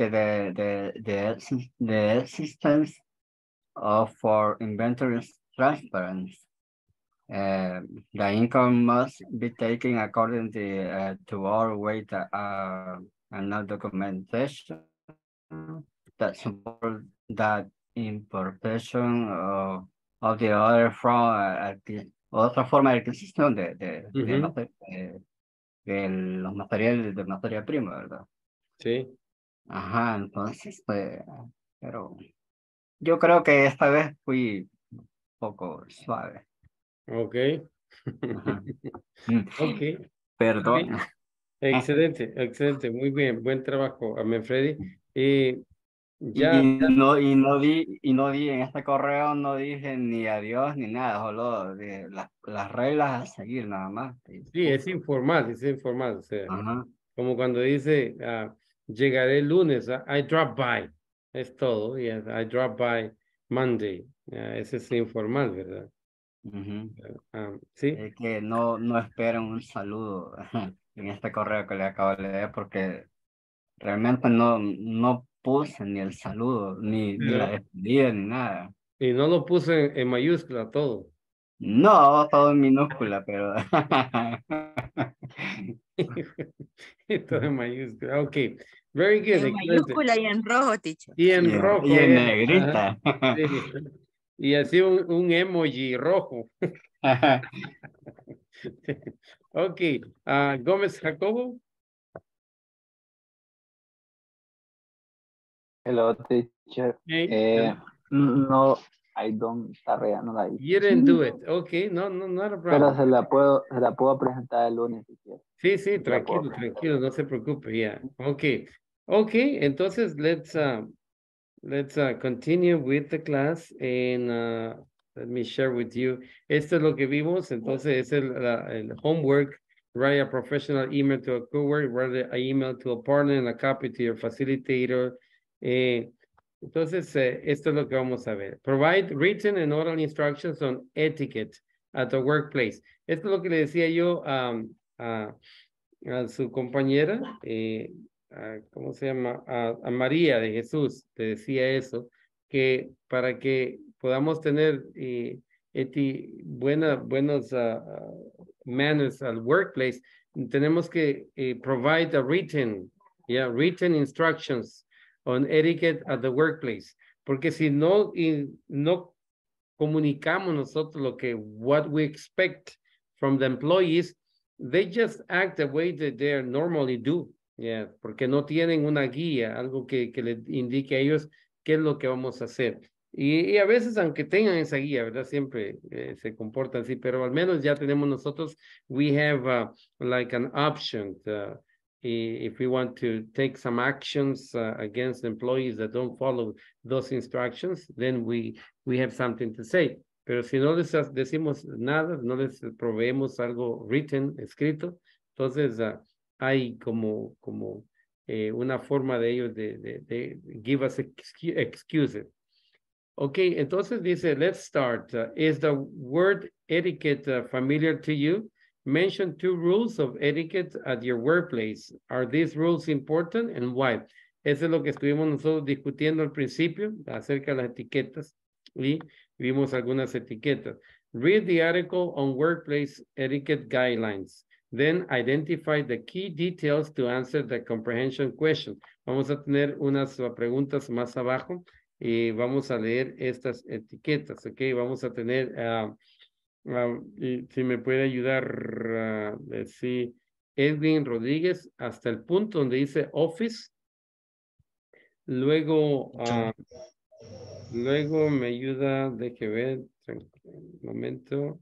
the existence of for inventory transparent. The income must be taken according to our weight and not documentation that support that importation of the other from otra forma de adquisición de los materiales de materia prima, ¿verdad? Sí. Ajá, entonces, pero yo creo que esta vez fui un poco suave. Ok. Ok. Perdón. Excelente, excelente. Muy bien, buen trabajo, Manfredi. Ya. Y no di en este correo, no dije ni adiós ni nada, solo de las reglas a seguir nada más. Sí, es informal, o sea, como cuando dice, llegaré el lunes, I drop by, es todo, yes, I drop by Monday, ese es informal, ¿verdad? Sí. Es que no esperen un saludo en este correo que le acabo de leer, porque realmente no puse ni el saludo, ni la despedida, ni nada. Y no lo puse en mayúscula todo. No, todo en minúscula, pero... Todo en mayúscula, ok. Very good. En mayúscula y en rojo, teacher. Y en rojo. Y en negrita. Sí. Y así un emoji rojo. Ok. Gómez Jacobo. Hello, teacher. No, I don't, tarea, no la hice. You didn't do it. Ok, no, not a problem. Pero se la puedo presentar el lunes si quiere. Sí, tranquilo, no se preocupe, yeah. Okay, entonces let's continue with the class and let me share with you. Esto es lo que vimos, entonces es el homework. Write a professional email to a coworker, write an email to a partner and a copy to your facilitator. Entonces, esto es lo que vamos a ver. Provide written and oral instructions on etiquette at the workplace. Esto es lo que le decía yo a su compañera, ¿cómo se llama? A María de Jesús, te decía eso, que para que podamos tener buenos manners al workplace, tenemos que provide a written instructions on etiquette at the workplace, porque si no comunicamos nosotros what we expect from the employees, they just act the way that they normally do. Yeah, porque no tienen una guía, algo que les indique a ellos qué es lo que vamos a hacer. Y a veces, aunque tengan esa guía, ¿verdad? Siempre se comportan así, pero al menos ya tenemos nosotros, we have like an option. If we want to take some actions against employees that don't follow those instructions, then we have something to say. Pero si no les decimos nada, no les proveemos algo written, escrito, entonces hay como una forma de ellos de give us excuses. Ok, entonces dice, let's start. Is the word etiquette familiar to you? Mention 2 rules of etiquette at your workplace. Are these rules important and why? Eso es lo que estuvimos nosotros discutiendo al principio acerca de las etiquetas y vimos algunas etiquetas. Read the article on workplace etiquette guidelines. Then identify the key details to answer the comprehension question. Vamos a tener unas preguntas más abajo y vamos a leer estas etiquetas, ¿ok? Vamos a tener, y si me puede ayudar, decir Edwin Rodríguez, hasta el punto donde dice office. Luego, luego me ayuda, deje ver, un momento.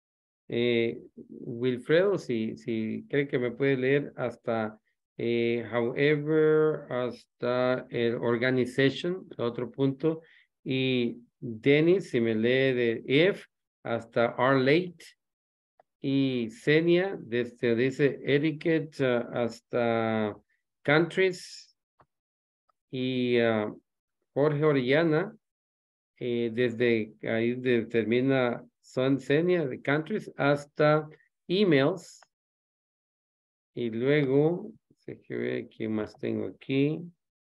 Wilfredo, si cree que me puede leer hasta however, hasta el organization, otro punto, y Dennis, si me lee de if, hasta are late, y Senia, desde dice etiquette hasta countries, y Jorge Orellana, desde ahí termina Son Senia de countries hasta emails. Y luego, se ve quién más tengo aquí.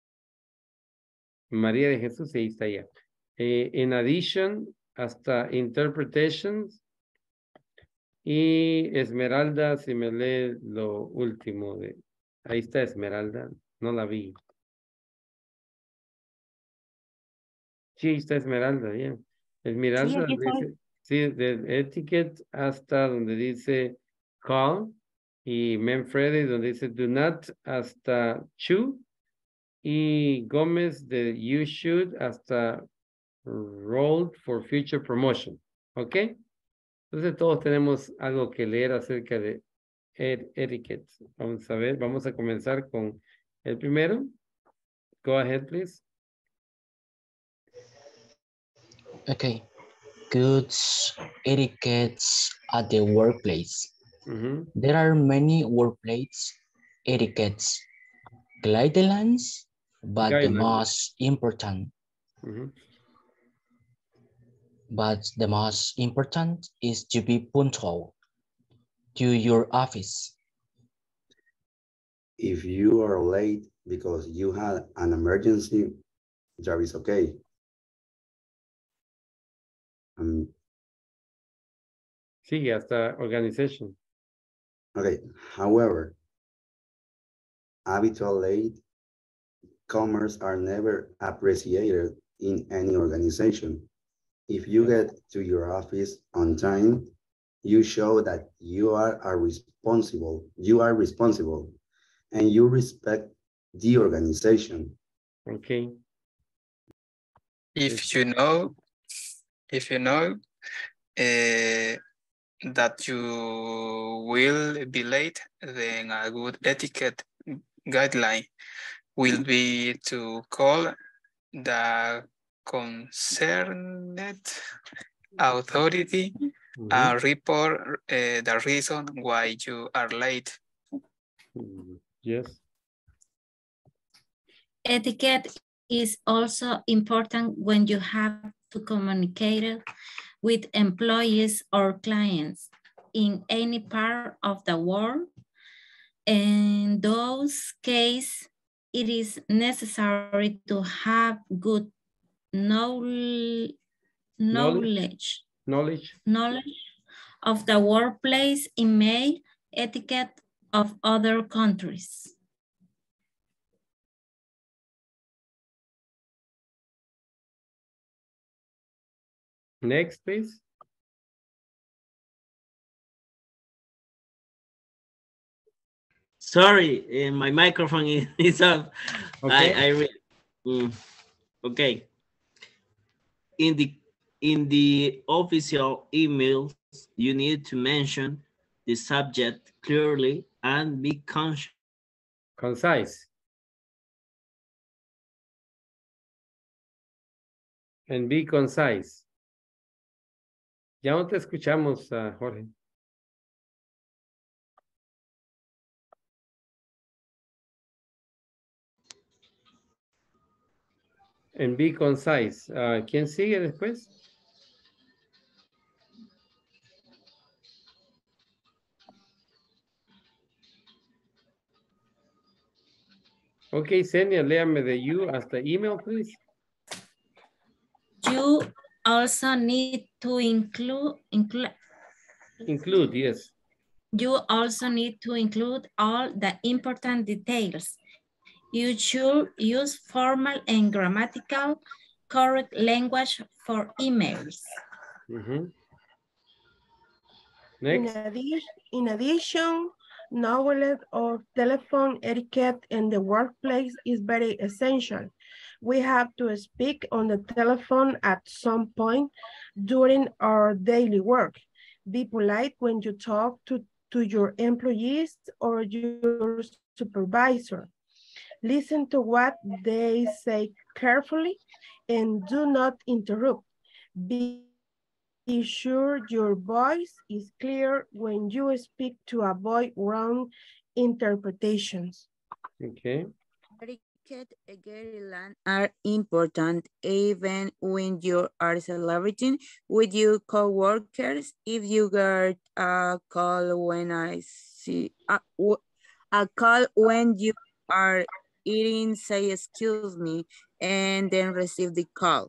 María de Jesús, ahí está ya. In addition, hasta interpretations. Y Esmeralda, si me lee lo último de. Ahí está Esmeralda, no la vi. Sí, está Esmeralda, bien. Esmeralda aquí estoy. dice, sí, de etiquette hasta donde dice call y Manfredi donde dice do not hasta chew y Gómez de you should hasta rolled for future promotion. ¿Ok? Entonces todos tenemos algo que leer acerca de etiquette. Vamos a ver, vamos a comenzar con el primero. Go ahead, please. Okay. Goods etiquettes at the workplace. There are many workplace etiquettes guidelines, but the most important is to be punctual to your office. If you are late because you had an emergency, that is okay. Sí, hasta organization. Okay, however, habitual late comers are never appreciated in any organization. If you get to your office on time, you show that you are responsible, and you respect the organization. Okay. If you know that you will be late, then a good etiquette guideline will be to call the concerned authority and report the reason why you are late. Yes. Etiquette is also important when you have to communicate with employees or clients in any part of the world. In those cases, it is necessary to have good knowledge of the workplace email etiquette of other countries. Next, please. Sorry, my microphone is off. Okay. I read. Okay. In the official emails, you need to mention the subject clearly and be concise. And be concise. Ya no te escuchamos, Jorge. And be concise. ¿Quién sigue después? Okay, Senia, léame de you hasta email, please. You also need to include, yes. You also need to include all the important details. You should use formal and grammatical correct language for emails. Next. In addition, knowledge of telephone etiquette in the workplace is very essential. We have to speak on the telephone at some point during our daily work. Be polite when you talk to your employees or your supervisor. Listen to what they say carefully and do not interrupt. Be sure your voice is clear when you speak to avoid wrong interpretations. Okay. Etiquette guidelines are important even when you are celebrating with your co-workers. If you get a call when when you are eating, say excuse me, and then receive the call.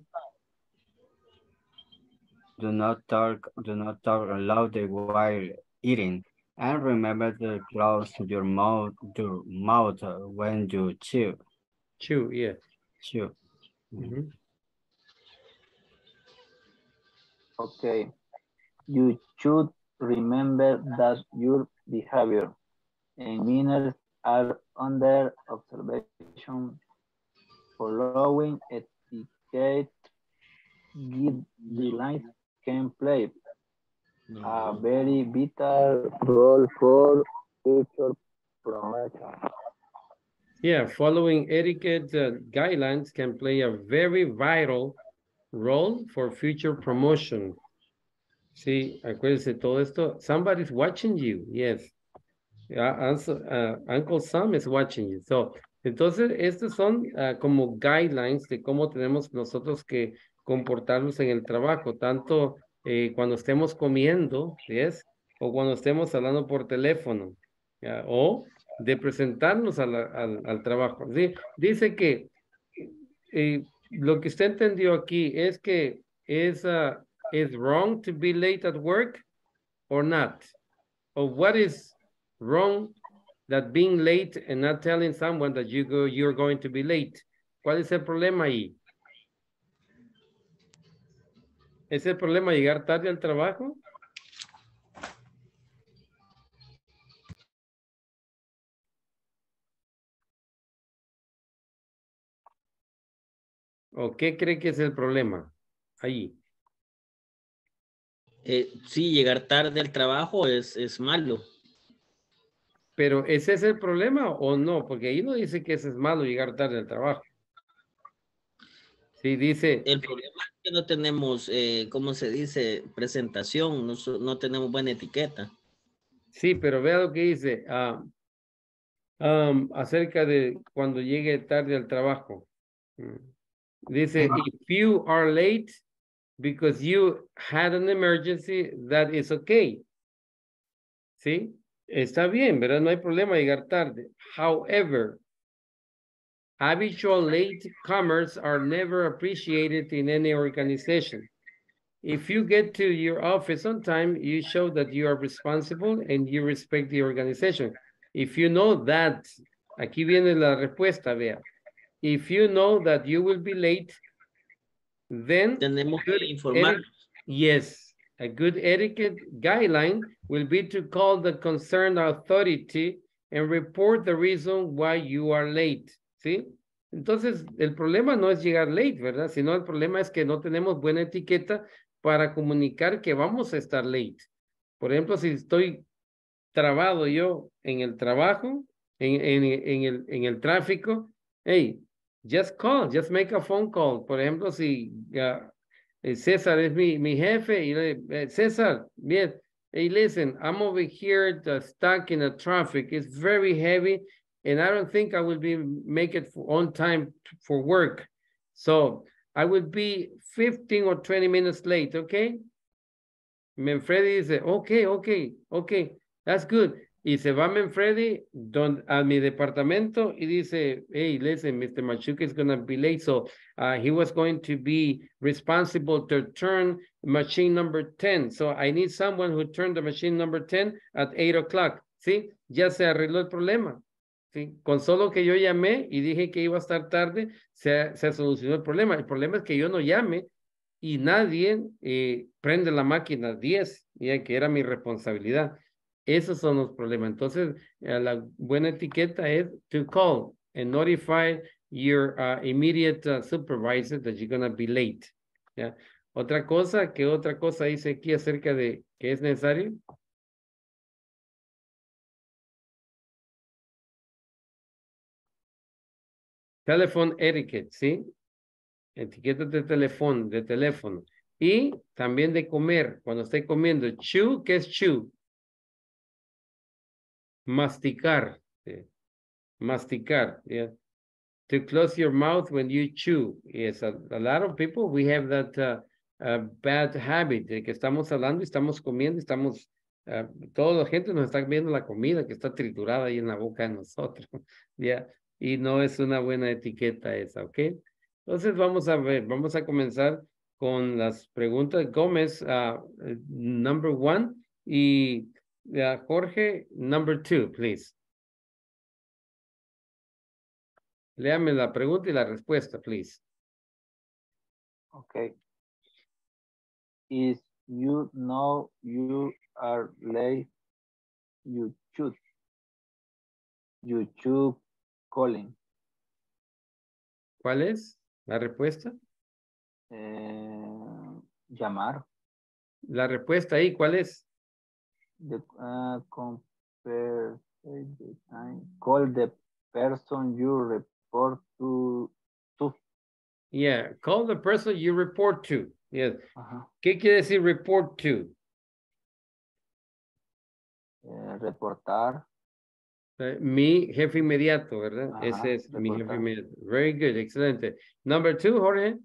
Do not talk loudly while eating. And remember to close your mouth when you chew. Chew, yeah. Chew. Okay. You should remember that your behavior and manners are under observation. Following etiquette guidelines can play a very vital role for future promotion. Yeah, following etiquette guidelines can play a very vital role for future promotion. Sí, acuérdense todo esto. Somebody's watching you, yes. Uncle Sam is watching you. So, entonces, estos son como guidelines de cómo tenemos nosotros que comportarnos en el trabajo, tanto cuando estemos comiendo, ¿yes? O cuando estemos hablando por teléfono, o de presentarnos al trabajo. ¿Sí? Dice que lo que usted entendió aquí es que is wrong to be late at work or not? Or what is wrong that being late and not telling someone that you're going to be late? ¿Cuál es el problema ahí? ¿Es el problema llegar tarde al trabajo? ¿O qué cree que es el problema ahí? Sí, llegar tarde al trabajo es malo. Pero ¿ese es el problema o no? Porque ahí no dice que eso es malo, llegar tarde al trabajo. Sí, dice... El problema es que no tenemos, ¿cómo se dice? Presentación, no tenemos buena etiqueta. Sí, pero vea lo que dice acerca de cuando llegue tarde al trabajo. Dice, if you are late because you had an emergency, that is okay. ¿Sí? Está bien, ¿verdad? No hay problema llegar tarde. However, habitual latecomers are never appreciated in any organization. If you get to your office on time, you show that you are responsible and you respect the organization. If you know that, aquí viene la respuesta, vea. If you know that you will be late, then tenemos que informar. Yes, a good etiquette guideline will be to call the concerned authority and report the reason why you are late, ¿sí? Entonces, el problema no es llegar late, ¿verdad? Sino el problema es que no tenemos buena etiqueta para comunicar que vamos a estar late. Por ejemplo, si estoy trabado yo en el trabajo, en el tráfico, hey, just call, just make a phone call. Por ejemplo, si César es mi jefe, y César, bien, hey, listen, I'm over here stuck in the traffic. It's very heavy, and I don't think I will make it on time for work. So I will be 15 or 20 minutes late, okay? Manfredi dice, okay, that's good. Y se va Manfredi a mi departamento y dice, hey, listen, Mr. Machuca is going to be late. So he was going to be responsible to turn machine number 10. So I need someone who turned the machine number 10 at 8 o'clock. ¿Sí? Ya se arregló el problema. ¿Sí? Con solo que yo llamé y dije que iba a estar tarde, se solucionó el problema. El problema es que yo no llame y nadie prende la máquina 10, ya que era mi responsabilidad. Esos son los problemas. Entonces, la buena etiqueta es to call and notify your immediate supervisor that you're going to be late. ¿Ya? ¿Qué otra cosa dice aquí acerca de que es necesario? Telephone etiquette, ¿sí? Etiquetas de teléfono. Y también de comer. Cuando esté comiendo, chew, ¿qué es chew? Masticar. ¿Sí? Masticar. Yeah. To close your mouth when you chew. Yes, a lot of people, we have that bad habit de que estamos hablando y estamos comiendo, toda la gente nos está viendo la comida que está triturada ahí en la boca de nosotros. Yeah. Y no es una buena etiqueta esa, ¿ok? Entonces vamos a comenzar con las preguntas. Gómez, number 1, y Jorge, number 2, please. Léame la pregunta y la respuesta, please. Okay. If you know you are late, you should calling. ¿Cuál es la respuesta? Llamar. La respuesta ahí, ¿cuál es? Call the person you report to. Yeah, call the person you report to. Yes. Ajá. ¿Qué quiere decir report to? Reportar. Mi jefe inmediato, ¿verdad? Ajá, Ese es mi jefe reportar. inmediato. Very good, excelente. Number 2, Jorge.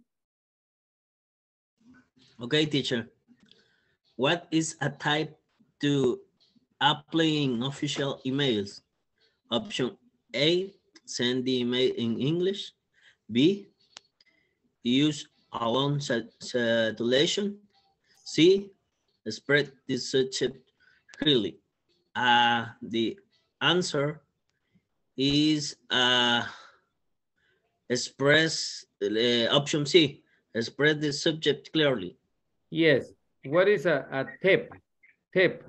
Okay, teacher. What is a type to applying official emails? Option A, send the email in English. B, use a long circulation. C, spread the subject clearly. The answer is option C, spread the subject clearly. Yes. What is a tip? Tip.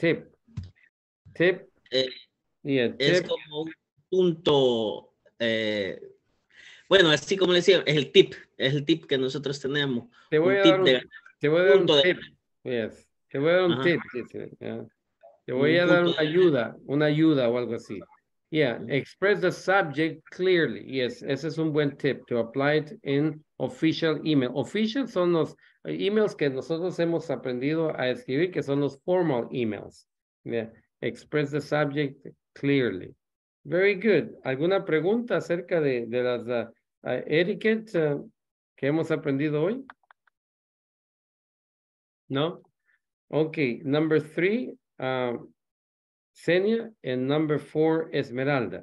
Yeah, es tip. como un punto, bueno, así como le decía, es el tip que nosotros tenemos. Te voy a dar un tip. Yes. Te voy a dar un tip. Yeah. Te voy a dar una ayuda o algo así. Yeah, express the subject clearly. Yes, ese es un buen tip, to apply it in official email. Official son los emails que nosotros hemos aprendido a escribir, que son los formal emails. Yeah. Express the subject clearly. Very good. ¿Alguna pregunta acerca de las etiquette que hemos aprendido hoy? No? Okay, number 3, Xenia, and number 4, Esmeralda.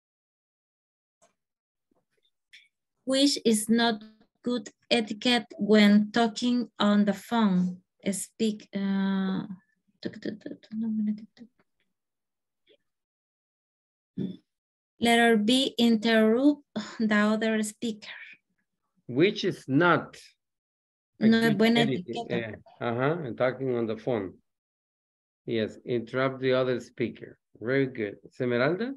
Which is not good etiquette when talking on the phone. Speak. Letter B, interrupt the other speaker. Which is not. No es buena etiqueta. And talking on the phone. Yes, interrupt the other speaker. Very good. Esmeralda?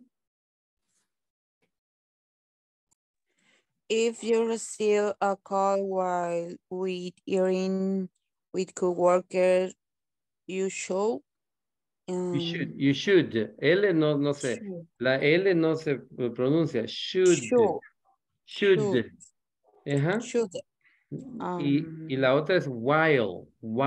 If you receive a call while eating with coworkers, you should. You should. L no sé. Should. La L no se pronuncia. Should. Should. Ajá. Should. Y la otra es while.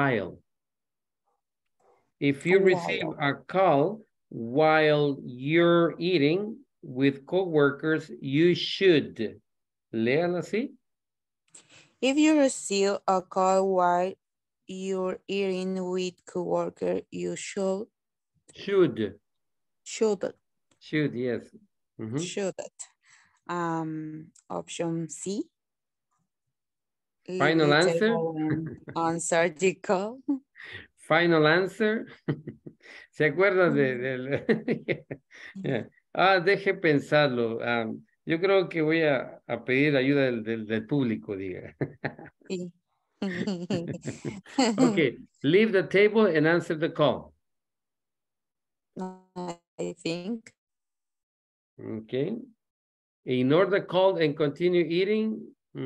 If you receive a call while you're eating with coworkers, you should. Léala así. If you receive a call while you're eating with coworkers, you should. Should. Should, yes. Should. Option C. Final answer? Answer the call. Final answer. ¿Se acuerdan del... Yeah. Deje pensarlo. Yo creo que voy a pedir ayuda del público, diga. Okay, leave the table and answer the call. I think. Okay. Ignore the call and continue eating.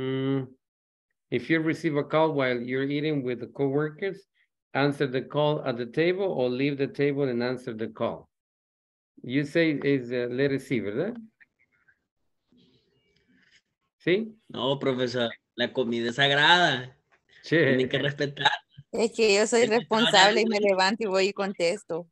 If you receive a call while you're eating with the coworkers, answer the call at the table or leave the table and answer the call. You say is letter C, ¿verdad? ¿Sí? No, profesor, la comida es sagrada. Sí. Tienen que respetar. Es que yo soy responsable y me levanto y voy y contesto.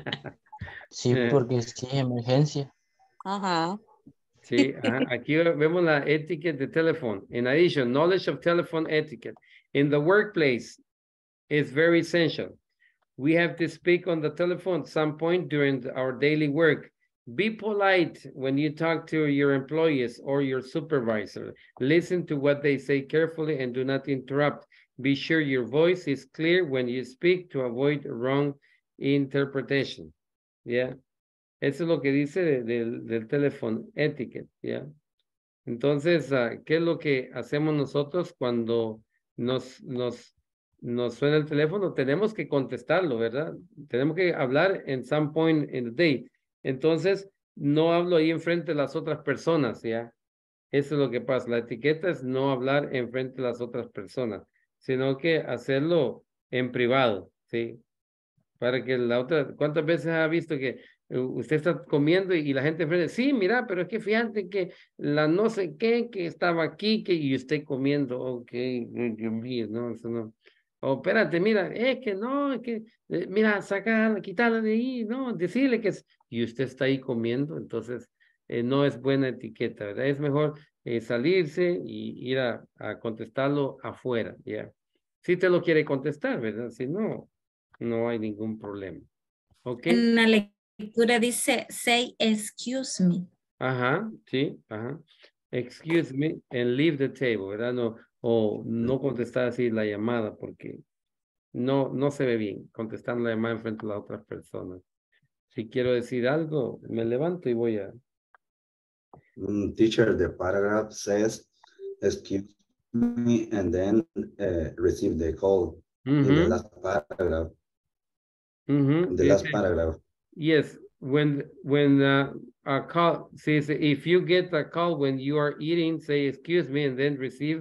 Sí, porque sí, emergencia. Ajá. Sí, aquí vemos la etiquette de teléfono. In addition, knowledge of telephone etiquette. In the workplace is very essential. We have to speak on the telephone at some point during our daily work. Be polite when you talk to your employees or your supervisor. Listen to what they say carefully and do not interrupt. Be sure your voice is clear when you speak to avoid wrong interpretation. Yeah. Eso es lo que dice del teléfono etiquette, ¿ya? Entonces, ¿qué es lo que hacemos nosotros cuando nos suena el teléfono? Tenemos que contestarlo, ¿verdad? Tenemos que hablar en some point in the day. Entonces, no hablo ahí enfrente de las otras personas, ¿ya? Eso es lo que pasa. La etiqueta es no hablar enfrente de las otras personas, sino que hacerlo en privado, ¿sí? Para que la otra... ¿Cuántas veces ha visto que usted está comiendo y la gente enfrente, sí, mira, pero es que fíjate que la no sé qué, que estaba aquí, y usted comiendo, ok, Dios mío, no, eso no. O espérate, mira, es que no, es que, mira, saca, quítala de ahí, no, decirle que es, y usted está ahí comiendo, entonces no es buena etiqueta, ¿verdad? Es mejor salirse y ir a contestarlo afuera, ya. Si te lo quiere contestar, ¿verdad? Si no, no hay ningún problema. Ok. En la lectura dice, say excuse me. Ajá, sí, ajá. Excuse me and leave the table, ¿verdad? No, o no contestar así la llamada porque no se ve bien contestando la llamada enfrente de las otras personas. Si quiero decir algo, me levanto y voy a... Teacher, the paragraph says, excuse me, and then receive the call in the last paragraph. The last paragraph. Yes, when a call says, if you get a call when you are eating, say, excuse me, and then receive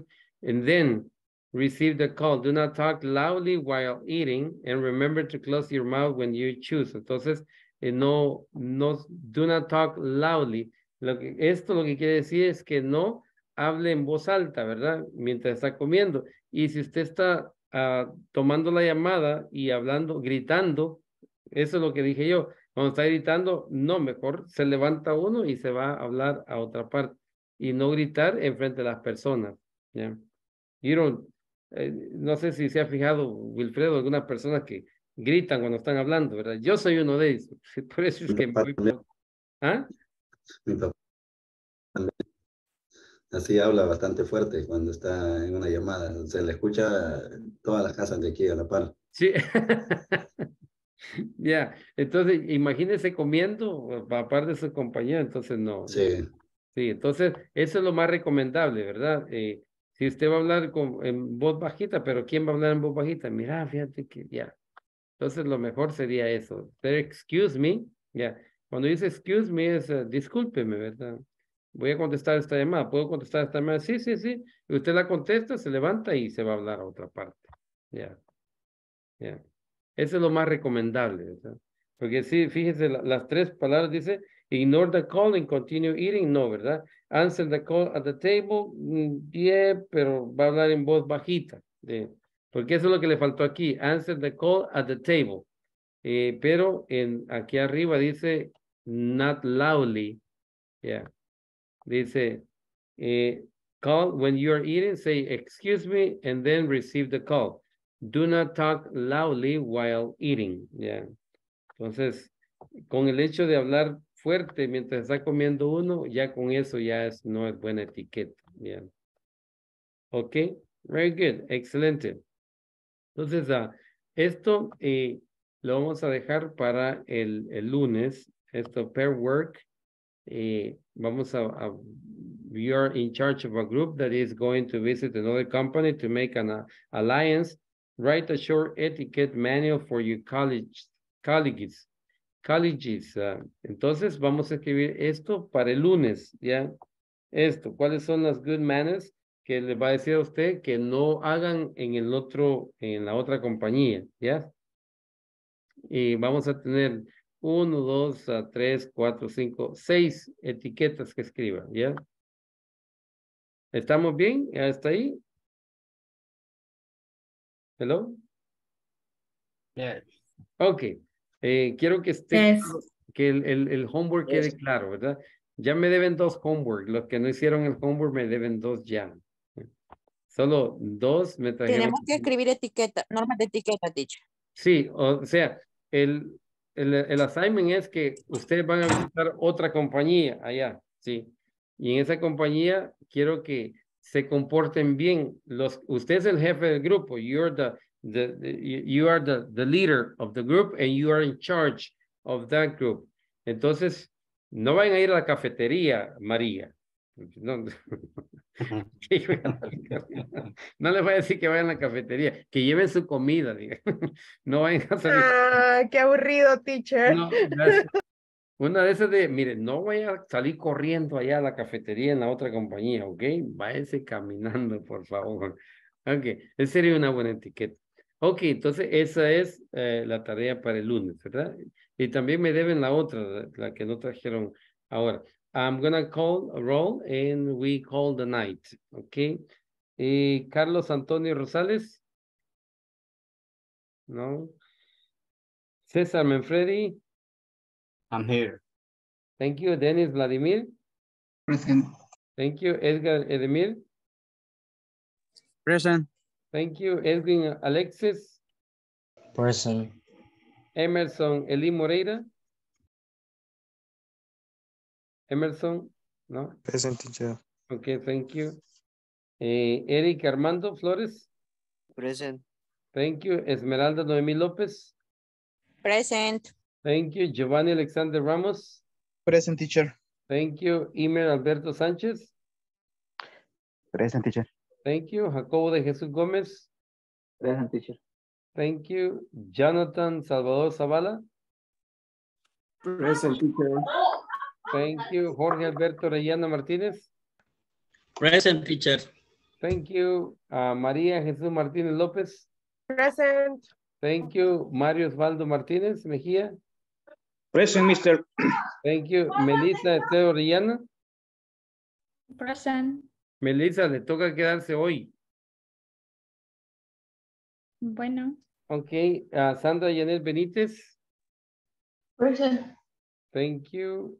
the call. Do not talk loudly while eating, and remember to close your mouth when you choose. Entonces, do not talk loudly. Esto lo que quiere decir es que no hable en voz alta, ¿verdad? Mientras está comiendo. Y si usted está tomando la llamada y hablando, gritando, eso es lo que dije yo. Cuando está gritando, no, mejor se levanta uno y se va a hablar a otra parte. Y no gritar enfrente de las personas. ¿Ya? No sé si se ha fijado, Wilfredo, algunas personas que gritan cuando están hablando, ¿verdad? Yo soy uno de ellos. Por eso es que... ¿Ah? Mi papá así habla bastante fuerte cuando está en una llamada. Se le escucha todas las casas de aquí a la par. Sí. Ya, entonces imagínese comiendo aparte de su compañía, entonces no. Sí. Sí, entonces eso es lo más recomendable, ¿verdad? Si usted va a hablar en voz bajita, pero ¿quién va a hablar en voz bajita? Mira, fíjate que ya. Entonces lo mejor sería eso. Excuse me, ya. Cuando dice excuse me es discúlpeme, ¿verdad? Voy a contestar esta llamada. ¿Puedo contestar esta llamada? Sí, sí, sí. Y usted la contesta, se levanta y se va a hablar a otra parte. Ya. Ya. Eso es lo más recomendable, ¿verdad? Porque sí, fíjese, las tres palabras dice, ignore the call and continue eating, no, ¿verdad? Answer the call at the table, yeah, pero va a hablar en voz bajita. Porque eso es lo que le faltó aquí, answer the call at the table. Pero aquí arriba dice, not loudly, yeah. Dice, call when you're eating, say, excuse me, and then receive the call. Do not talk loudly while eating. Yeah. Entonces, con el hecho de hablar fuerte mientras está comiendo uno, ya con eso ya no es buena etiqueta. Yeah. Ok, very good, excelente. Entonces, esto lo vamos a dejar para el lunes. Esto per work. Vamos we are in charge of a group that is going to visit another company to make an alliance. Write a short etiquette manual for your colleges. Entonces vamos a escribir esto para el lunes, ¿ya? Esto, ¿cuáles son las good manners que le va a decir a usted que no hagan en la otra compañía, ¿ya? Y vamos a tener 1, 2, 3, 4, 5, 6 etiquetas que escriba, ¿ya? ¿Estamos bien? ¿Hasta ahí? ¿Hello? Yes. Ok. Quiero que esté que el homework quede claro, ¿verdad? Ya me deben 2 homework. Los que no hicieron el homework me deben 2 ya. Solo 2 me trajeron. Tenemos que escribir etiqueta, normas de etiqueta, teacher. Sí, o sea, el assignment es que ustedes van a visitar otra compañía allá, ¿sí? Y en esa compañía quiero que se comporten bien. Usted es el jefe del grupo. You are the leader of the group and you are in charge of that group. Entonces, no vayan a ir a la cafetería, María. No, no les voy a decir que vayan a la cafetería, que lleven su comida, diga. No vayan a salir. Ah, qué aburrido, teacher. No, una de esas miren, no vaya a salir corriendo allá a la cafetería en la otra compañía, ¿ok? Váyase caminando, por favor. Ok, esa sería una buena etiqueta. Ok, entonces esa es la tarea para el lunes, ¿verdad? Y también me deben la otra, la que no trajeron ahora. I'm gonna call a roll and we call the night, ok? Carlos Antonio Rosales. No. César Manfredi. I'm here. Thank you. Dennis Vladimir. Present. Thank you. Edgar Edemir. Present. Thank you. Edwin Alexis. Present. Emerson Eli Moreira. Emerson, no? Present, teacher. Okay, thank you. Eric Armando Flores. Present. Thank you. Esmeralda Noemí López. Present. Thank you. Giovanni Alexander Ramos. Present, teacher. Thank you. Imer Alberto Sánchez. Present, teacher. Thank you. Jacobo de Jesús Gómez. Present, teacher. Thank you. Jonathan Salvador Zavala. Present, teacher. Thank you. Jorge Alberto Reyana Martínez. Present, teacher. Thank you. María Jesús Martínez López. Present. Thank you. Mario Osvaldo Martínez Mejía. Present, mister. Thank you. Melissa Esteo Orellana. Present. Melissa, le toca quedarse hoy. Bueno. Ok. Sandra Yanel Benítez. Present. Thank you.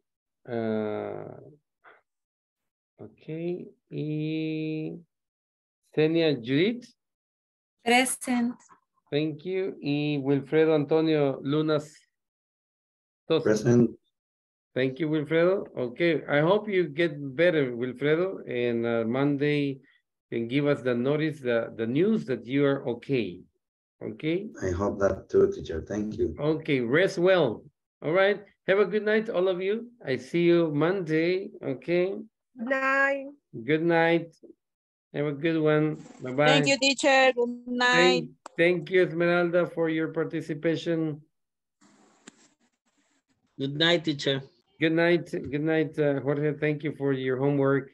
Ok. Y Senia Judith. Present. Thank you. Y Wilfredo Antonio Lunas. Present. Thank you, Wilfredo. Okay, I hope you get better, Wilfredo, and Monday can give us the notice, the news that you are okay. Okay? I hope that too, teacher. Thank you. Okay, rest well. All right. Have a good night, all of you. I see you Monday. Okay? Good night. Good night. Have a good one. Bye-bye. Thank you, teacher. Good night. Thank you, Esmeralda, for your participation. Good night, teacher. Good night, Jorge. Thank you for your homework.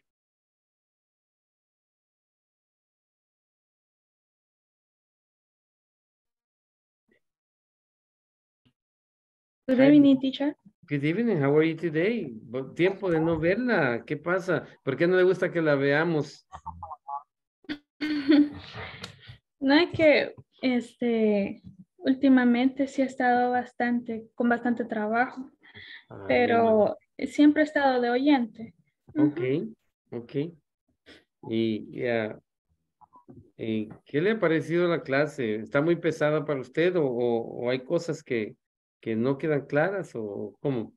Good evening, teacher. Good evening, how are you today? Tiempo de no verla, ¿qué pasa? ¿Por qué no le gusta que la veamos? No es que últimamente sí he estado con bastante trabajo, pero siempre he estado de oyente. Ok, ok. ¿Y qué le ha parecido la clase? ¿Está muy pesada para usted o hay cosas que no quedan claras o cómo?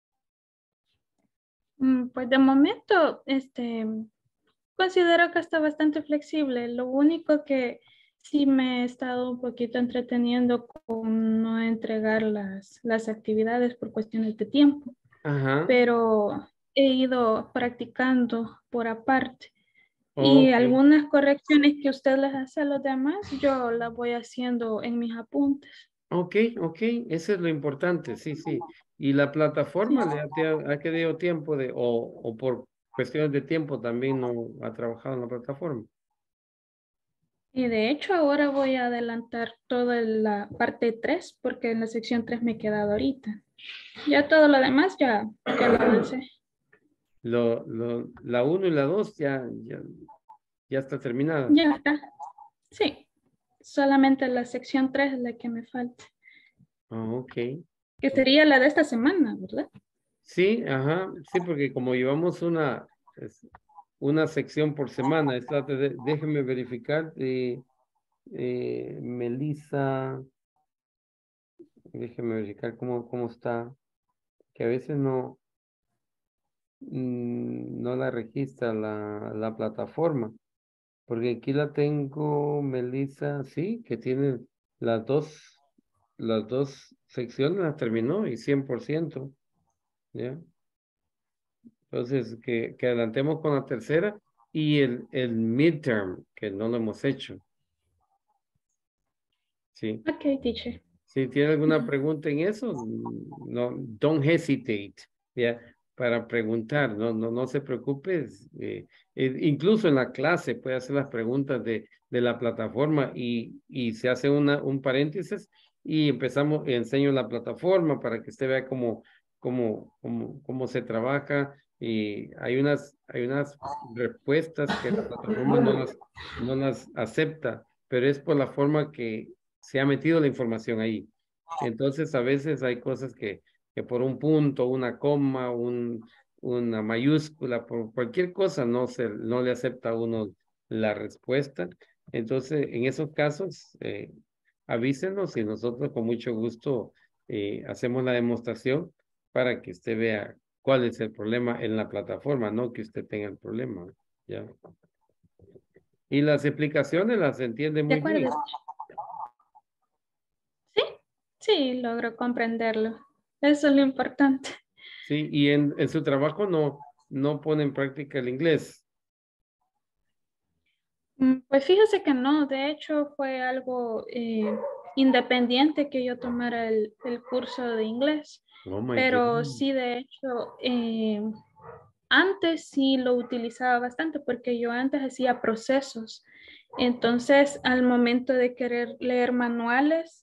Pues de momento, considero que está bastante flexible. Lo único que sí me he estado un poquito entreteniendo con no entregar las actividades por cuestiones de tiempo. Ajá. Pero he ido practicando por aparte. Okay. Y algunas correcciones que usted les hace a los demás, yo las voy haciendo en mis apuntes. Ok, eso es lo importante, sí. ¿Y la plataforma ha quedado tiempo o por cuestiones de tiempo también no ha trabajado en la plataforma? Y de hecho ahora voy a adelantar toda la parte 3 porque en la sección 3 me he quedado ahorita. Ya todo lo demás ya lo avancé. La 1 y la 2 ya está terminada. Ya está. Sí. Solamente la sección 3 es la que me falta. Ok. Que sería la de esta semana, ¿verdad? Sí, ajá. Sí, porque como llevamos una sección por semana, déjeme verificar. Melissa, déjeme verificar cómo está. Que a veces no la registra la plataforma. Porque aquí la tengo, Melissa, sí, que tiene las dos secciones, las terminó y 100%, ¿ya? Entonces, que adelantemos con la tercera y el midterm, que no lo hemos hecho. Sí. Ok, teacher. Si tiene alguna pregunta en eso, no, don't hesitate, ¿ya? Para preguntar, no se preocupe. Incluso en la clase puede hacer las preguntas de la plataforma y se hace un paréntesis y enseño la plataforma para que usted vea cómo se trabaja y hay unas respuestas que la plataforma no las acepta, pero es por la forma que se ha metido la información ahí. Entonces, a veces hay cosas que por un punto, una coma, una mayúscula, por cualquier cosa no le acepta a uno la respuesta. Entonces, en esos casos, avísenos y nosotros con mucho gusto hacemos la demostración para que usted vea cuál es el problema en la plataforma, no que usted tenga el problema. ¿Ya? Y las explicaciones las entiende muy bien. Sí, logro comprenderlo. Eso es lo importante. Sí, y en su trabajo no pone en práctica el inglés. Pues fíjese que no, de hecho fue algo independiente que yo tomara el curso de inglés. Oh my Pero goodness. sí, de hecho, antes sí lo utilizaba bastante porque yo antes hacía procesos. Entonces, al momento de querer leer manuales,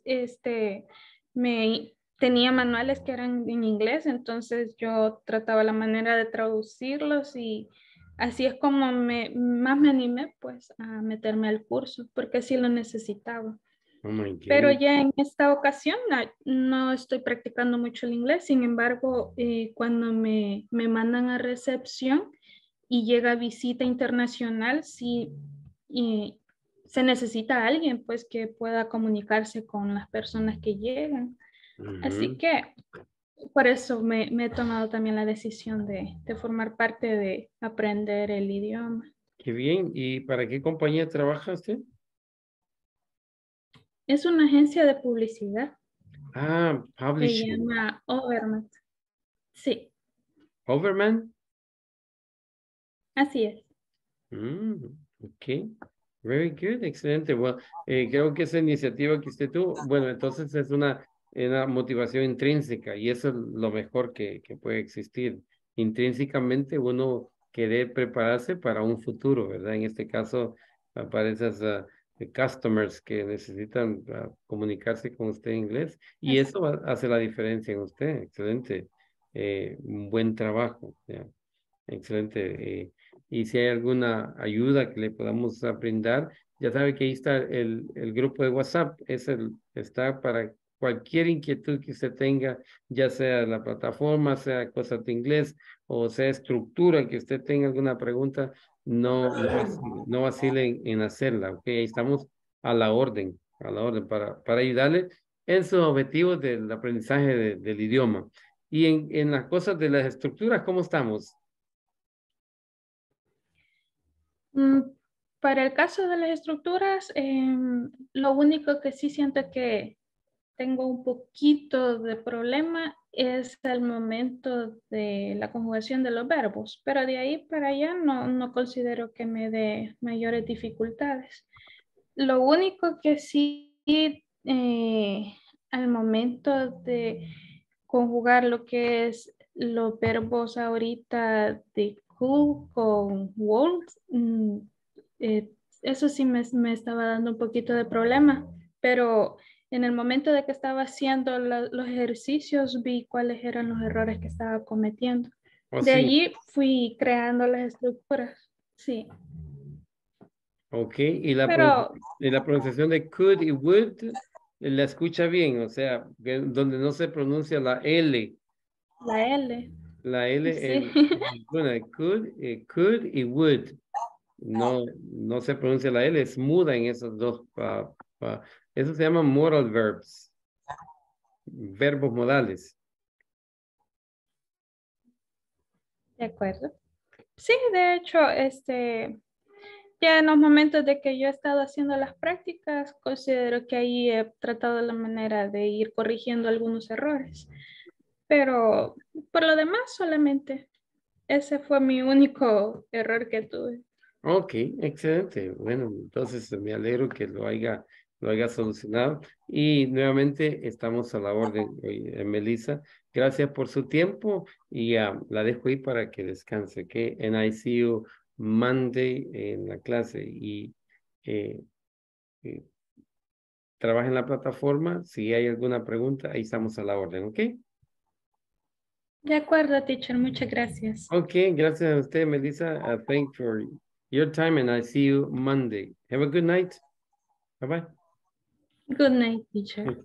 tenía manuales que eran en inglés, entonces yo trataba la manera de traducirlos y así es como más me animé pues a meterme al curso porque sí lo necesitaba. Oh my Pero goodness. ya en esta ocasión no estoy practicando mucho el inglés, sin embargo, cuando me mandan a recepción y llega visita internacional, sí se necesita alguien pues que pueda comunicarse con las personas que llegan. Así que por eso me he tomado también la decisión de formar parte de aprender el idioma. Qué bien. ¿Y para qué compañía trabaja usted? Es una agencia de publicidad. Ah, Se publishing. llama Overman. Sí, Overman. así es. Ok. Very good. Excelente. Bueno, creo que esa iniciativa que usted tuvo, bueno, entonces es una motivación intrínseca y eso es lo mejor que puede existir. Intrínsecamente uno quiere prepararse para un futuro, ¿verdad? En este caso, para esas customers que necesitan comunicarse con usted en inglés y eso hace la diferencia en usted. Excelente. Un buen trabajo. ¿ya? Excelente. Y si hay alguna ayuda que le podamos brindar, ya sabe que ahí está el grupo de WhatsApp. Está para cualquier inquietud que usted tenga, ya sea la plataforma, sea cosas de inglés o sea estructura, que usted tenga alguna pregunta, no vacile en hacerla. ¿Ok? Ahí estamos a la orden para ayudarle en sus objetivos del aprendizaje del idioma. Y en las cosas de las estructuras, ¿cómo estamos? Para el caso de las estructuras, lo único que sí siento que tengo un poquito de problema es el momento de la conjugación de los verbos, pero de ahí para allá no considero que me dé mayores dificultades. Lo único que sí, al momento de conjugar lo que es los verbos ahorita de cool con would, eso sí me estaba dando un poquito de problema, pero en el momento de que estaba haciendo los ejercicios vi cuáles eran los errores que estaba cometiendo. De allí fui creando las estructuras, sí. Ok, y la pronunciación de could y would, la escucha bien, o sea, donde no se pronuncia la L. La L. La L sí. could y would. No se pronuncia la L, es muda en esos dos. Eso se llama modal verbs. Verbos modales. De acuerdo. Sí, de hecho, ya en los momentos de que yo he estado haciendo las prácticas, considero que ahí he tratado la manera de ir corrigiendo algunos errores. Pero por lo demás, solamente ese fue mi único error que tuve. Ok, excelente. Bueno, entonces me alegro que lo haya solucionado. Y nuevamente estamos a la orden, Melissa. Gracias por su tiempo y la dejo ahí para que descanse. Que en I see you Monday en la clase y trabaja en la plataforma. Si hay alguna pregunta, ahí estamos a la orden, ¿ok? De acuerdo, teacher. Muchas gracias. Ok, gracias a usted, Melissa. Thank you for your time and I see you Monday. Have a good night. Bye-bye. Good night, teacher.